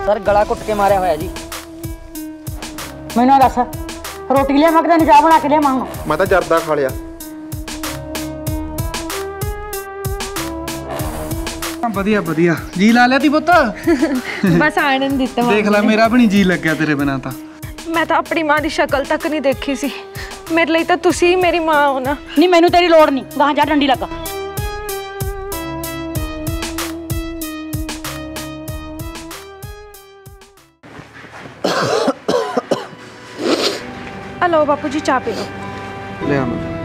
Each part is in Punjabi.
सर गला घुट के मारिया होया जी। मैनू दस रोटी लिया मैं तेन चाह बना के लिया मांग। मैं तो जर्दा खा लिया। ਵਧੀਆ ਵਧੀਆ ਜੀ ਲਾ ਲਿਆ ਤੀ ਪੁੱਤ बस आनंद दिता देख ला मेरा भी नहीं जी लग गया तेरे बिना तो। मैं तो अपनी मां की शक्ल तक नहीं देखी सी। मेरे लिए तो तुसी मेरी मां हो ना। नहीं मैनू तेरी लोड़ नहीं गां जा डंडी लगा। हेलो बापू जी चाह पी लो। ले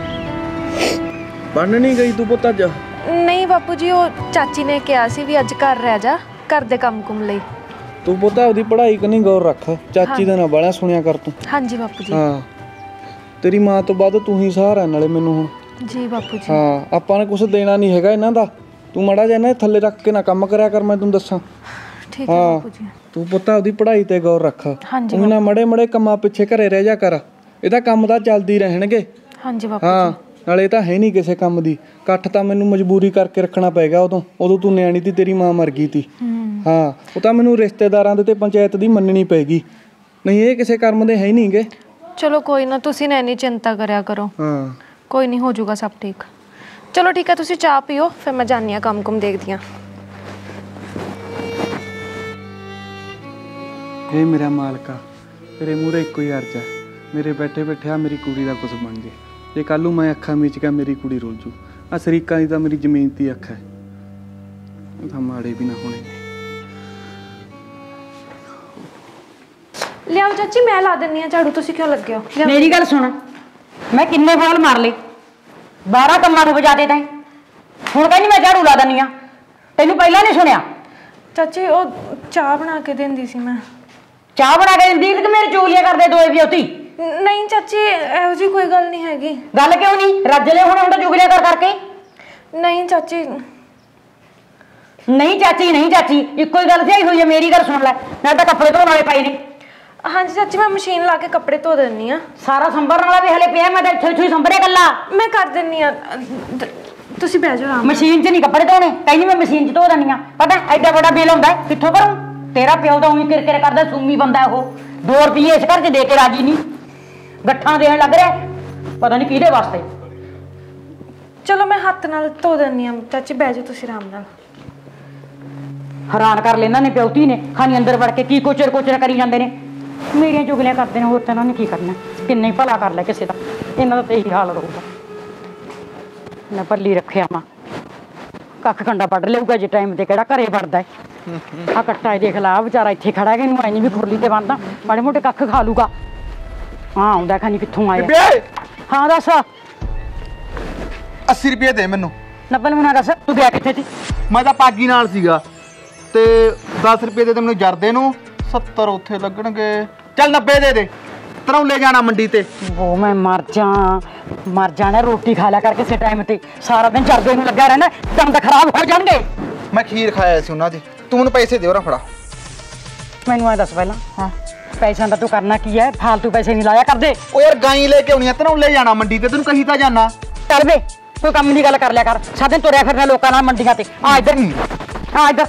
बन नहीं गई तू पुੱਤ ਅੱਜ? नहीं बापू जी वो चाची ने कहा सी भी अज घर रह जा घर दे काम कुम लई। तू ਪੁੱਤ ਆਪਦੀ ਪੜ੍ਹਾਈ ਕਨੀ ਗੌਰ ਰੱਖ ਚਾਚੀ ਦਾ ਨਾ ਬਾਲਾ ਸੁਣਿਆ ਕਰ ਤੂੰ। हाँ जी बापू जी। ਹਾਂ ਤੇਰੀ ਮਾਂ ਤੋਂ ਬਾਅਦ ਤੂੰ ਹੀ ਸਹਾਰਾ ਨਾਲੇ ਮੈਨੂੰ ਹੁਣ। जी बापू जी। ਹਾਂ ਆਪਾਂ ਨੇ ਕੁਝ ਦੇਣਾ ਨਹੀਂ ਹੈਗਾ ਇਹਨਾਂ ਦਾ ਤੂੰ ਮੜਾ ਜਾ ਇਹਨਾਂ ਥੱਲੇ ਰੱਖ ਕੇ ਨਾ ਕੰਮ ਕਰਿਆ ਕਰ ਮੈਂ ਤੈਨੂੰ ਦੱਸਾਂ। ठीक है बापू जी। ਤੂੰ ਪੁੱਤ ਆਪਦੀ ਪੜ੍ਹਾਈ ਤੇ ਗੌਰ ਰੱਖ। हाँ जी ਤੂੰ ਨਾ ਮੜੇ ਮੜੇ ਕੰਮਾਂ ਪਿੱਛੇ ਘਰੇ ਰਹਿ ਜਾ ਕਰ ਇਹਦਾ ਕੰਮ ਤਾਂ ਚੱਲਦੀ ਰਹਿਣਗੇ। हाँ जी बापू ਹਾਂ ਨਾਲੇ ਤਾਂ ਹੈ ਨਹੀਂ ਕਿਸੇ ਕੰਮ ਦੀ ਇਕੱਠ ਤਾਂ ਮੈਨੂੰ ਮਜਬੂਰੀ ਕਰਕੇ ਰੱਖਣਾ ਪੈ ਗਿਆ ਉਦੋਂ ਤੂੰ ਨਿਆਣੀ ਤੀ ਤੇਰੀ ਮਾਂ ਮਰ ਗਈ ਤੀ। ਹਾਂ ਉਹ ਤਾਂ ਮੈਨੂੰ ਰਿਸ਼ਤੇਦਾਰਾਂ ਦੇ ਤੇ ਪੰਚਾਇਤ ਦੀ ਮੰਨਣੀ ਪੈਗੀ ਨਹੀਂ ਇਹ ਕਿਸੇ ਕਰਮ ਦੇ ਹੈ ਨਹੀਂਗੇ। चलो कोई ना तुसी ने नहीं चिंता करया करो। ਹਾਂ कोई नहीं हो जाऊगा सब ठीक। चलो ठीक है तुसी चाह पियो फिर मैं जानी काम कुम देखदी हां। हे मेरा मालका तेरे ਮੂਹਰੇ ਇੱਕੋ ਹੀ ਅਰਜ਼ ਹੈ ਮੇਰੇ ਬੈਠੇ ਬੈਠਿਆ ਮੇਰੀ ਕੁੜੀ ਦਾ ਕੁਝ ਬਣ ਜੇ ਜੇ ਕੱਲ ਨੂੰ ਮੈਂ ਅੱਖਾਂ ਮੀਚ ਕੇ ਮੇਰੀ ਕੁੜੀ ਰੁੱਲ ਜੂ ਆ ਸ਼ਰੀਕਾਂ ਦੀ ਤਾਂ ਮੇਰੀ ਜ਼ਮੀਨ ਦੀ ਅੱਖ ਹੈ ਉਹ ਤਾਂ ਮਾੜੇ ਵੀ ਨਾ ਹੋਣੇ। लियाओ चाची मैं ला देनी हां झाड़ू तुसी क्यों लगे हो। मेरी गल सुन मैं किन्ने फाल मार ले 12 कम्मां नूं वजा दे तैं हुण कहनी मैं झाड़ू ला दनी आ तैनूं पहला नहीं सुनिया। चाची वो चाह बना के देंदी सी मैं। चाह बना के दिंदी ते मेरे चुगलियां करदे दोए वियोती। नहीं चाची एहो जी कोई गल नहीं हैगी। गल क्यों नहीं रज ले हुण हुण चुगलियां कर करके। नहीं चाची नहीं चाची नहीं चाची इक्को ही गल सही हुई है मेरी गल सुन लै मैं तो कपड़े धोने वाले पाई ने। हाँ जी चाची मैं मशीन ला के कपड़े धो देनी हां। सारा संभरन वाला भी हले पिया मैं तो इत्थे इत्थे संभरे कल्ला। मैं कर देनी हां तुसी बैठ जाओ आराम। मशीन च नहीं कपड़े धोने कहनी मैं मशीन च धो देनी आ पता एडा बड़ा बिल आउंदा है कित्थों करूं तेरा प्यो तो उही किरकिर करदा सूमी बंदा है वो 2 रुपये इस घर च दे के राजी नहीं गट्ठा देन लग रहा पता नहीं किहदे वास्ते। चलो मैं हाथ नाल धो देनी हां चाची बैठ जाओ तुसी आराम नाल। हैरान कर लेना ने प्योती ने खानी अंदर वड़ के की कोचर कोचर करी जांदे ने मेरियां चुगलियां करदे ने होर तां इन्हां ने की करना किन्ने भला कर ले किसे दा इन्हां दा ते यही हाल रहूगा। मैं भल्ली रखिया मां कख कंडा पड़ लेऊगा जे टाइम ते किहड़ा घरे वड़दा है आ कट्टा देख ला बेचारा इत्थे खड़ा है इनू ऐनी भी खुरली ते बनदा माड़े मोटे कख खा लूगा। हाँ आउंदा खानी कित्थों आया। हाँ दस 80 रुपये दे मैनू। नब्बल मना दस तू गया कित्थे सी। मैं तो पागी नाल सीगा ते 10 रुपये दे मैनू जरदे नू 70 उत्थे लगणगे चल 90 दे दे तरौले जाना मंडी ते। वो मैं मर जाना रोटी खा लिया करके से टाइम ते सारा दिन जरदे नूं लगा रहना दंद खराब हो जाणगे। मैं खीर खाया सी उन्हां दी तू मैनू पैसे दे फड़ा। मैनू ऐ दस पहला हाँ पैसा दा तू करना की है फालतू पैसे नहीं लाया कर दे। ओ यार गाई लेके आउणी आ तरौले जाना मंडी ते तैनूं कही तां जाना चल बे कोई काम दी गल कर लिया कर सारा दिन तुरिया फिरना लोकां नाल मंडियां ते आ इधर आ इधर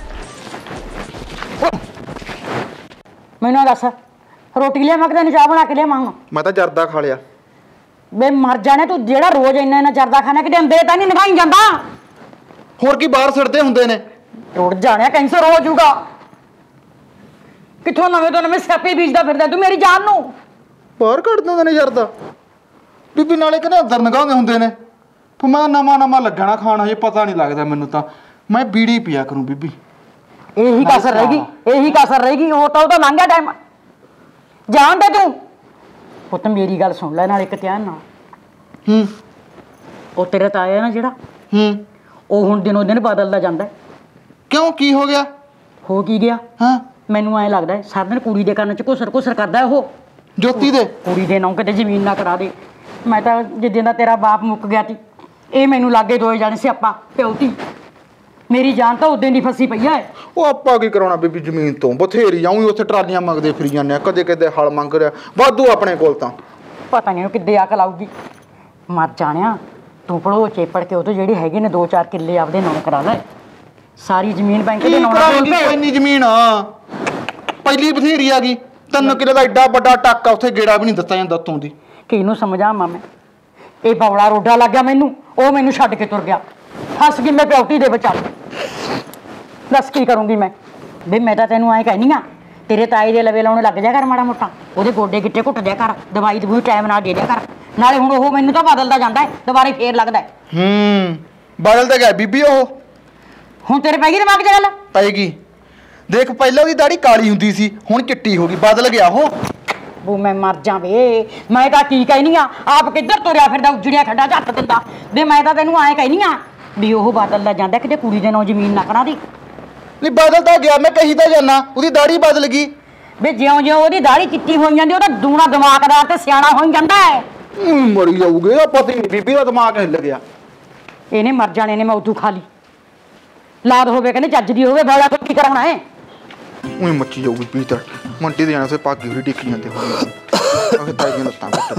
मैनू दस रोटी लिया मैं तेन चाह बना के लिया मांग। मैं तो जर्दा खा लिया। बे मर जाने तू जेड़ा रोज इन्ना इन्ना जर्दा खाना कि अंदर तां नहीं निभाई जांदा होर की बाहर सड़दे हुंदे ने उड़ जाने कैंसर हो जाऊगा कित्थों नवें तो नवें स्यापे बीजदा फिरदा तू मेरी जान नूं बाहर कढ दिंदे ने जर्दा बीबी नाले कहंदे अंदर नगाउंदे हुंदे ने फिर मैं नवां लगना खाना ये पता नहीं लगदा मैनू तां मैं बीड़ी पिया करूं बीबी। यही कसर रहेगी वो तो लंघा टाइम जान दे तू पुत्त मेरी गल सुन लै नाल एक ध्यान नाल। ਉਹ तेरा ताया ना ਜਿਹੜਾ ਉਹ ਹੁਣ ਦਿਨੋਂ ਦਿਨ ਬਦਲਦਾ ਜਾਂਦਾ। क्यों की हो गया ਹੋ ਕੀ ਗਿਆ। हाँ ਮੈਨੂੰ ਐ ਲੱਗਦਾ ਸਾਰਾ ਦਿਨ ਕੁੜੀ ਦੇ ਕੰਨ 'ਚ ਘੁਸਰ ਕਰਦਾ ਉਹ ਜੋਤੀ ਦੇ ਕੁੜੀ ਦੇ ਨਾਂ ਕਿਤੇ ਜ਼ਮੀਨ ਨਾ ਕਰਾ ਦੇ। ਮੈਂ ਤਾਂ ਜਿੱਦਾਂ ਦਾ ਤੇਰਾ ਬਾਪ ਮੁੱਕ ਗਿਆ ਸੀ ਇਹ ਮੈਨੂੰ ਲਾਗੇ ਦੋਏ ਜਾਣੇ ਸਿਆਪਾ ਪਿਓਤੀ मेरी जान तो उदे नहीं फसी पई है। वो आपा की कराना बीबी जमीन तो बथेरी आऊँ उत्थे ट्रालियां मंगदे फिरी जाने कदे कदे हल मंग रहा वाधू अपने कोल तां पता नहीं किद्दे अकल आऊगी मर जाणिया तू पढ़ो चेपड़ के उतो जेड़ी हैगे ने 2-4 किल्ले आपदे नाम करा ले सारी जमीन बैंक दे नाम कोई नहीं जमीन ਪਹਿਲੀ ਬਥੇਰੀ ਆ ਗਈ 3 ਕਿੱਲੇ ਦਾ ਐਡਾ ਵੱਡਾ ਟੱਕ ਆ ਉੱਥੇ ਗੇੜਾ ਵੀ ਨਹੀਂ ਦਿੱਤਾ ਜਾਂਦਾ ਉੱਤੋਂ ਦੀ। ਕਿਹਨੂੰ ਸਮਝਾਵਾਂ ਮੈਂ? ਇਹ ਬੌਲਾ ਰੋਡਾ ਲੱਗ ਗਿਆ ਮੈਨੂੰ, ਉਹ ਮੈਨੂੰ ਛੱਡ ਕੇ ਤੁਰ ਗਿਆ। ਫਸ ਗਈ ਮੈਂ ਪਿਉਟੀ ਦੇ ਵਿਚਾਲੇ। ਦੱਸ ਕੀ ਕਰੂੰਗੀ ਮੈਂ? ਵੀ ਮੈਂ ਤਾਂ ਤੈਨੂੰ ਐਂ ਕਹਿਨੀ ਆ, ਤੇਰੇ ਤਾਏ ਦੇ ਲਵੇ ਲਾਉਣ ਲੱਗ ਜਾ ਕਰ ਮਾੜਾ ਮੋਟਾ, ਉਹਦੇ ਗੋਡੇ ਗਿੱਟੇ ਘੁੱਟ ਦਿਆ ਕਰ, ਦਵਾਈ ਦਵੂਈ ਟਾਈਮ ਨਾਲ ਦੇ ਦਿਆ ਕਰ। ਨਾਲੇ ਹੁਣ ਉਹ ਮੈਨੂੰ ਤਾਂ ਬਦਲਦਾ ਜਾਂਦਾ ਹੈ, ਦੁਬਾਰੇ ਫੇਰ ਲੱਗਦਾ ਹੈ। ਬਦਲ ਤਾਂ ਗਿਆ ਬੀਬੀ ਉਹ। ਹੁਣ ਤੇਰੇ ਪੈ ਗਈ ਦਿਮਾਗ 'ਚ ਗੱਲ? ਪਏਗੀ। ਦੇਖ ਪਹਿਲਾਂ ਉਹਦੀ ਦਾੜੀ ਕਾਲੀ ਹੁੰਦੀ ਸੀ, ਹੁਣ ਚਿੱਟੀ ਹੋ ਗਈ, ਬਦਲ ਗਿਆ ਉਹ। ਉਹ ਮੈਂ ਮਰ ਜਾ ਵੇ, ਮੈਂ ਤਾਂ ਕੀ ਕਹਿਨੀ ਆ, ਆਪ ਕਿੱਧਰ ਤੁਰਿਆ ਫਿਰਦਾ ਉਜੜਿਆ ਖੱਡਾ ਝੱਟ ਦਿੰਦਾ ਵੇ। ਮੈਂ ਤਾਂ ਤੈਨੂੰ ਐਂ ਕਹਿਨੀ ਆ ਵੀ ਉਹ ਬਦਲਦਾ ਜਾਂਦਾ, ਕਿਤੇ ਕੁੜੀ ਦੇ ਨਾਂ ਜ਼ਮੀਨ ਨਾ ਕਰਾ ਦੀ। ਨਹੀਂ ਬਦਲ ਤਾਂ ਗਿਆ, ਮੈਂ ਕਹੀ ਤਾਂ ਜਾਨਾ ਉਹਦੀ ਦਾੜੀ ਬਦਲ ਗਈ। ਵੇ ਜਿਉਂ-ਜਿਉਂ ਉਹਦੀ ਦਾੜੀ ਚਿੱਟੀ ਹੋਈ ਜਾਂਦੀ, ਉਹਦਾ ਦੂਣਾ ਦਿਮਾਗਦਾਰ ਤੇ ਸਿਆਣਾ ਹੋਈ ਜਾਂਦਾ ਹੈ। ਮਰੀ ਜਾਊਗੇ, ਇਹਦਾ ਪਤਾ ਹੀ ਨਹੀਂ, ਬੀਬੀ ਦਾ ਦਿਮਾਗ ਹਿੱਲ ਗਿਆ। ਇਹਨੇ ਮਰ ਜਾਣੇ ਨੇ, ਮੈਂ ਉਦੋਂ ਖਾ ਲਈ। ਲਾਦ ਹੋਵੇ ਕਹਿੰਦੇ ਚੱਜ ਦੀ ਹੋਵੇ, ਬੋਲਾ ਤੋਂ ਕੀ ਕਰਾਉਣਾ ਹੈ? ਉਹੀ ਮੱਚੀ ਜਾਊਗੀ ਬੀਬੀ ਤਾਂ। ਮੰਡੀ ਦੇ ਜਾਣਾ ਸੇ ਪਾਗੀ ਹੋਈ ਡਿੱਕੀ ਜਾਂਦੇ ਹੋਣਗੇ। ਆਹ ਤਾਈ ਦੀਆਂ ਲੱਤਾਂ ਕੱਟ।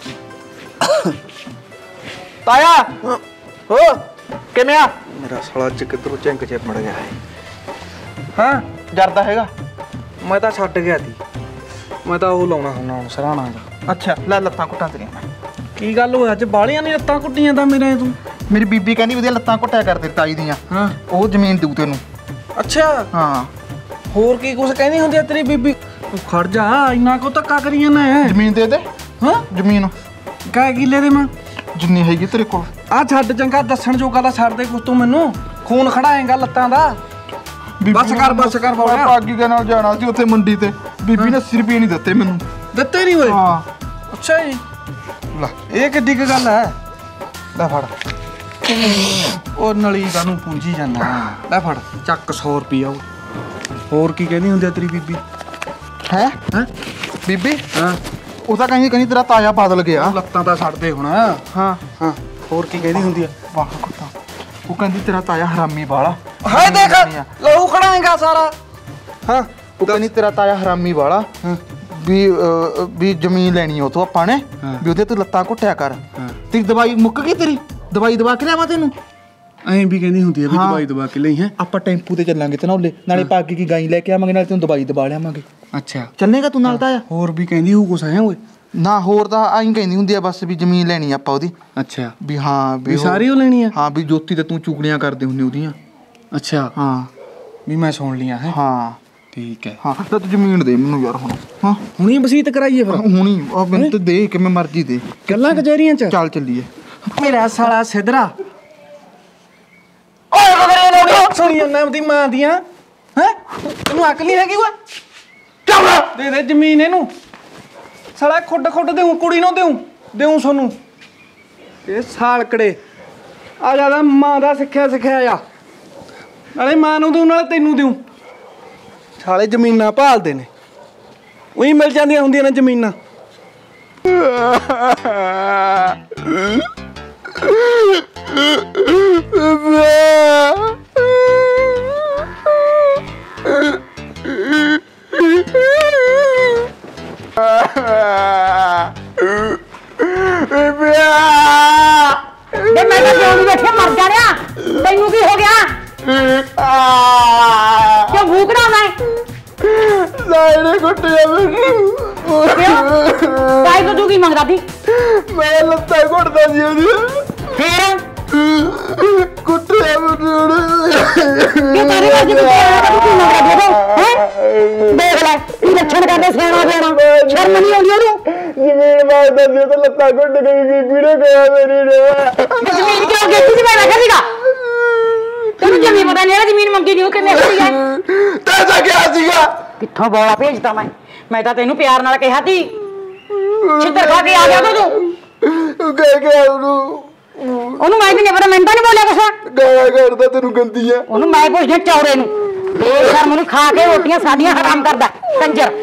ਤਾਇਆ ਹੋ ਕਿਵੇਂ ਆ? ਮੇਰਾ ਸਾਲਾ ਚ ਕਿੱਧਰੋਂ ਚਿੰਕ ਚ ਮੜ ਗਿਆ ਹੈ। ਹਾਂ ਜਰਦਾ ਹੈਗਾ? ਮੈਂ ਤਾਂ ਛੱਡ ਗਿਆ ਸੀ, ਮੈਂ ਤਾਂ ਉਹ ਲਾਉਣਾ ਹੁੰਦਾ ਹੁਣ ਸਰਾਣਾ ਦਾ। ਅੱਛਾ ਲੈ ਲੱਤਾਂ ਘੁੱਟਾਂ ਤੇਰੀਆਂ ਮੈਂ। ਕੀ ਗੱਲ ਹੋਇਆ ਅੱਜ ਬਾਲੀਆਂ ਨੇ ਲੱਤਾਂ ਕੁੱਟੀਆਂ ਤਾਂ ਮੇਰੇ ਤੂੰ? ਮੇਰੀ ਬੀਬੀ ਕਹਿੰਦੀ ਵਧੀਆ ਲੱਤਾਂ ਘੁੱਟਿਆ ਕਰਦੇ ਤਾਈ ਦੀਆਂ। ਹਾਂ ਉਹ ਜ਼ਮੀਨ ਦਊ ਤੈਨੂੰ। ਅੱਛਾ ਹਾਂ ਹੋਰ ਕੀ ਕੁਛ ਕਹਿੰਦੀ ਹੁੰਦੀ ਆ ਤੇਰੀ ਬੀਬੀ? ਤੂੰ ਖੜ ਜਾ, ਇੰਨਾ ਕੋ ਧੱਕਾ ਕਰੀ ਜਾਂਦਾ ਹੈ। ਜ਼ਮੀਨ ਦੇ ਦੇ। ਹਾਂ ਜ਼ਮੀਨ ਕਾਹ ਕਿੱਲੇ ਦੇ ਮੈਂ ਜਿੰਨੀ ਹੈਗੀ ਤੇਰੇ ਕੋਲ। ਆ ਛੱਡ ਚੰਗਾ, ਦੱਸਣ ਜੋ ਗੱਲ ਛੱਡ ਦੇ ਕੁਛ ਤੂੰ ਮੈਨੂੰ। ਖੂਨ ਖੜਾਏਗਾ ਲੱਤਾਂ ਦਾ। ਬਸ ਕਰ ਬੋਲਾ। ਪਾਗੀ ਦੇ ਨਾਲ ਜਾਣਾ ਸੀ ਉੱਥੇ ਮੰਡੀ ਤੇ, ਬੀਬੀ ਨੇ 80 ਰੁਪਏ ਨਹੀਂ ਦਿੱਤੇ ਮੈਨੂੰ। ਦਿੱਤੇ ਨਹੀਂ ਹੋਏ? ਹਾਂ ਅੱਛਾ ਜੀ, ਲੈ ਇਹ ਕਿੱਡੀ ਕੁ ਗੱਲ ਹੈ? ਲੈ ਫੜ। ਉਹ ਨਲੀ ਕਾਨੂੰ ਪੂੰਜੀ ਜਾਂਦਾ। ਲੈ ਫੜ ਚੱਕ 100 ਰੁਪਿਆ। ਹੋਰ ਕੀ ਕਹਿੰਦੀ ਹੁੰਦੀ ਆ ਤੇਰੀ ਬੀਬੀ? ਹੈ ਬੀਬੀ? ਹਾਂ ਉਹ ਤਾਂ ਕਹਿੰਦੀ ਤੇਰਾ ਤਾਇਆ ਬਦਲ ਗਿਆ। ਲੱਤਾਂ ਤਾਂ ਛੱਡਦੇ ਹੁਣ। ਹਾਂ ਹਾਂ ਹੋਰ ਕੀ ਕਹਿੰਦੀ ਹੁੰਦੀ ਆ? ਵਾਹ ਕੁੱਤਾ। ਉਹ ਕਹਿੰਦੀ ਤੇਰਾ ਤਾਇਆ ਹਰਾਮੀ ਵਾਲਾ। ਹਾਏ ਦੇਖ ਲਹੂ ਖੜਾਏਗਾ ਸਾਰਾ। ਹਾਂ ਉਹ ਕਹਿੰਦੀ ਤੇਰਾ ਤਾਇਆ ਹਰਾਮੀ ਵਾਲਾ। ਵੀ ਜ਼ਮੀਨ ਲੈਣੀ ਉਹ ਤੋਂ ਆਪਾਂ ਨੇ, ਵੀ ਉਹਦੇ ਤੂੰ ਲੱਤਾਂ ਘੁੱਟਿਆ ਕਰ। ਤੇਰੀ ਦਵਾਈ ਮੁੱਕ ਗਈ, ਤੇਰੀ ਦਵਾਈ ਦਵਾ ਕੇ ਲਿਆਵਾਂ ਤੈਨੂੰ? ਐਂ ਵੀ ਕਹਿੰਦੀ ਹੁੰਦੀ ਆ ਵੀ ਦਵਾਈ ਦਵਾ ਕੇ ਲਈ ਹੈ। ਆਪਾਂ ਟੈਂਪੂ ਤੇ ਚੱਲਾਂਗੇ ਤਨੌਲੇ, ਨਾਲੇ ਪਾਗੀ ਕੀ ਗਾਈ ਲੈ ਕੇ ਆਵਾਂਗੇ, ਨਾਲੇ ਤੈਨੂੰ ਦਵਾਈ ਦਵਾ ਲਿਆਵਾਂਗੇ। ਅੱਛਾ ਚੱਲੇਗਾ ਤੂੰ ਨਾਲ ਤਾਇਆ? ਹੋਰ ਵੀ ਕਹਿੰਦੀ ਹੋਊ ਕੁਛ ਹੈ ਓਏ? ਨਾ ਹੋਰ ਤਾਂ ਆਈ ਕਹਿੰਦੀ ਹੁੰਦੀ ਆ ਬਸ ਵੀ ਜ਼ਮੀਨ ਲੈਣੀ ਆਪਾਂ ਉਹਦੀ। ਅੱਛਾ ਵੀ ਹਾਂ ਵੀ ਸਾਰੀ ਉਹ ਲੈਣੀ ਆ? ਹਾਂ ਵੀ ਜੋਤੀ ਤੇ ਤੂੰ ਚੁਗਲੀਆਂ ਕਰਦੇ ਹੁੰਦੀ ਉਹਦੀਆਂ। ਅੱਛਾ ਹਾਂ ਵੀ ਮੈਂ ਸੁਣ ਲਿਆ ਹੈ। ਹਾਂ ਠੀਕ ਹੈ। ਹਾਂ ਤਾਂ ਤੂੰ ਜ਼ਮੀਨ ਦੇ ਮੈਨੂੰ ਯਾਰ ਹੁਣ। ਹਾਂ ਹੁਣੀ ਵਸੀਅਤ ਕਰਾਈਏ ਫਿਰ? ਹੁਣੀ ਉਹ ਮੈਨੂੰ ਤੇ ਦੇ ਕਿਵੇਂ ਮਰਜ਼ੀ ਦੇ। ਗੱਲਾਂ ਕਚਹਿਰੀਆਂ ਚ ਚੱਲ ਚੱਲੀਏ। ਮੇਰਾ ਸਾਲਾ ਸਿਧਰਾ। ਓਏ ਬਗਰੇ ਸੁਣੀ ਜਾਂਦਾ ਉਹਦੀ ਮਾਂ ਦੀਆਂ। ਹੈ ਤੈਨੂੰ ਅਕਲ ਨਹੀਂ ਹੈਗੀ ਓਏ? ਚੱਲ ਦੇ ਦੇ ਜ਼ਮੀਨ ਇਹਨੂੰ। ਸਾਲਾ ਖੁੱਡ ਦੇਉ, ਕੁੜੀ ਨੂੰ ਦੇਉ ਸੋਨੂੰ। ਇਹ ਸਾਲਕੜੇ ਆ ਜਿਆਦਾ ਮਾਂ ਦਾ ਸਿੱਖਿਆ ਆ। ਨਾਲੇ ਮਾਂ ਨੂੰ ਦੇਉ, ਨਾਲੇ ਤੈਨੂੰ ਦੇਉ। ਸਾਲੇ ਜ਼ਮੀਨਾਂ ਭਾਲਦੇ ਨੇ, ਉਹੀ ਮਿਲ ਜਾਂਦੀਆਂ ਹੁੰਦੀਆਂ ਨੇ ਜ਼ਮੀਨਾਂ। ਵੇ ਮੈਂ ਤਾਂ ਕਿਉਂ ਨਹੀਂ ਬੈਠਿਆ, ਮਰ ਜਾ ਰਿਹਾ। ਤੈਨੂੰ ਕੀ ਹੋ ਗਿਆ? ਕਿਉਂ ਭੂਕਦਾ ਮੈਂ? ਲਾਇਨੇ ਕੁੱਟਿਆ ਮੈਨੂੰ। ਕਾਈ ਤੋਂ ਤੂੰ ਕੀ ਮੰਗਦਾ ਸੀ? ਮੈਂ ਲੱਤਾਂ ਘੁੱਟਦਾ ਸੀ ਉਹਦੀ। ਫੇਰ ਕੁੱਟਿਆ ਮੈਨੂੰ। ਕਿਉਂ ਤਾਰੀ ਵਾਜੀ ਕੁੱਟਿਆ? ਤੂੰ ਕੀ ਮੰਗਦਾ ਦੇਖੋ ਹੈ? ਦੇਖ ਲੈ ਕੀ ਲੱਛਣ ਕਰਦੇ ਸਿਆਣਾ ਸਿਆਣਾ। ਸ਼ਰਮ ਨਹੀਂ ਆਉਂਦੀ ਉਹਨੂੰ? ਜ਼ਮੀਨ ਮਾਰਦਾ ਸੀ ਤਾਂ ਲੱਤਾਂ ਘੁੱਟ ਗਈ, ਬੀਬੀ ਨੇ ਕਿਹਾ ਮੇਰੀ ਨੇ। ਜ਼ਮੀਨ ਕਿਉਂ ਗੇਤੀ ਸੀ? ਮੈਂ ਬੈਠਾ ਸੀਗਾ। ਤੈਨੂੰ ਜ਼ਮੀਨ ਪਤਾ ਨਹੀਂ, ਜ਼ਮੀਨ ਮੰਗੀ ਨਹੀਂ ਉਹ ਕਿੰਨੇ ਹੋਈ ਹੈ? ਤੈਨੂੰ ਕਿਹਾ ਸੀਗਾ? ਕਿੱਥੋਂ ਬੋਲਾ ਭੇਜਦਾ ਮੈਂ ਤਾਂ ਤੈਨੂੰ ਪਿਆਰ ਨਾਲ ਕਿਹਾ ਸੀ। ਛਿੱਤਰ ਖਾ ਕੇ ਆ ਗਿਆ ਤੂੰ। ਕਹਿ ਗਿਆ ਉਹਨੂੰ ਮੈਂ ਵੀ ਨਹੀਂ ਪਤਾ, ਮੈਨੂੰ ਤਾਂ ਨਹੀਂ ਬੋਲਿਆ ਕੁਛ। ਗਾਇਆ ਕਰਦਾ ਤੈਨੂੰ ਗੰਦੀਆਂ। ਉਹਨੂੰ ਮੈਂ ਪੁੱਛਦਾ ਚੌੜੇ ਨੂੰ, ਬੇਸ਼ਰਮ ਨੂੰ ਖਾ ਕੇ ਰੋਟੀਆਂ ਸਾਡੀਆਂ ਹਰਾਮ ਕਰਦਾ ਕੰਜਰ।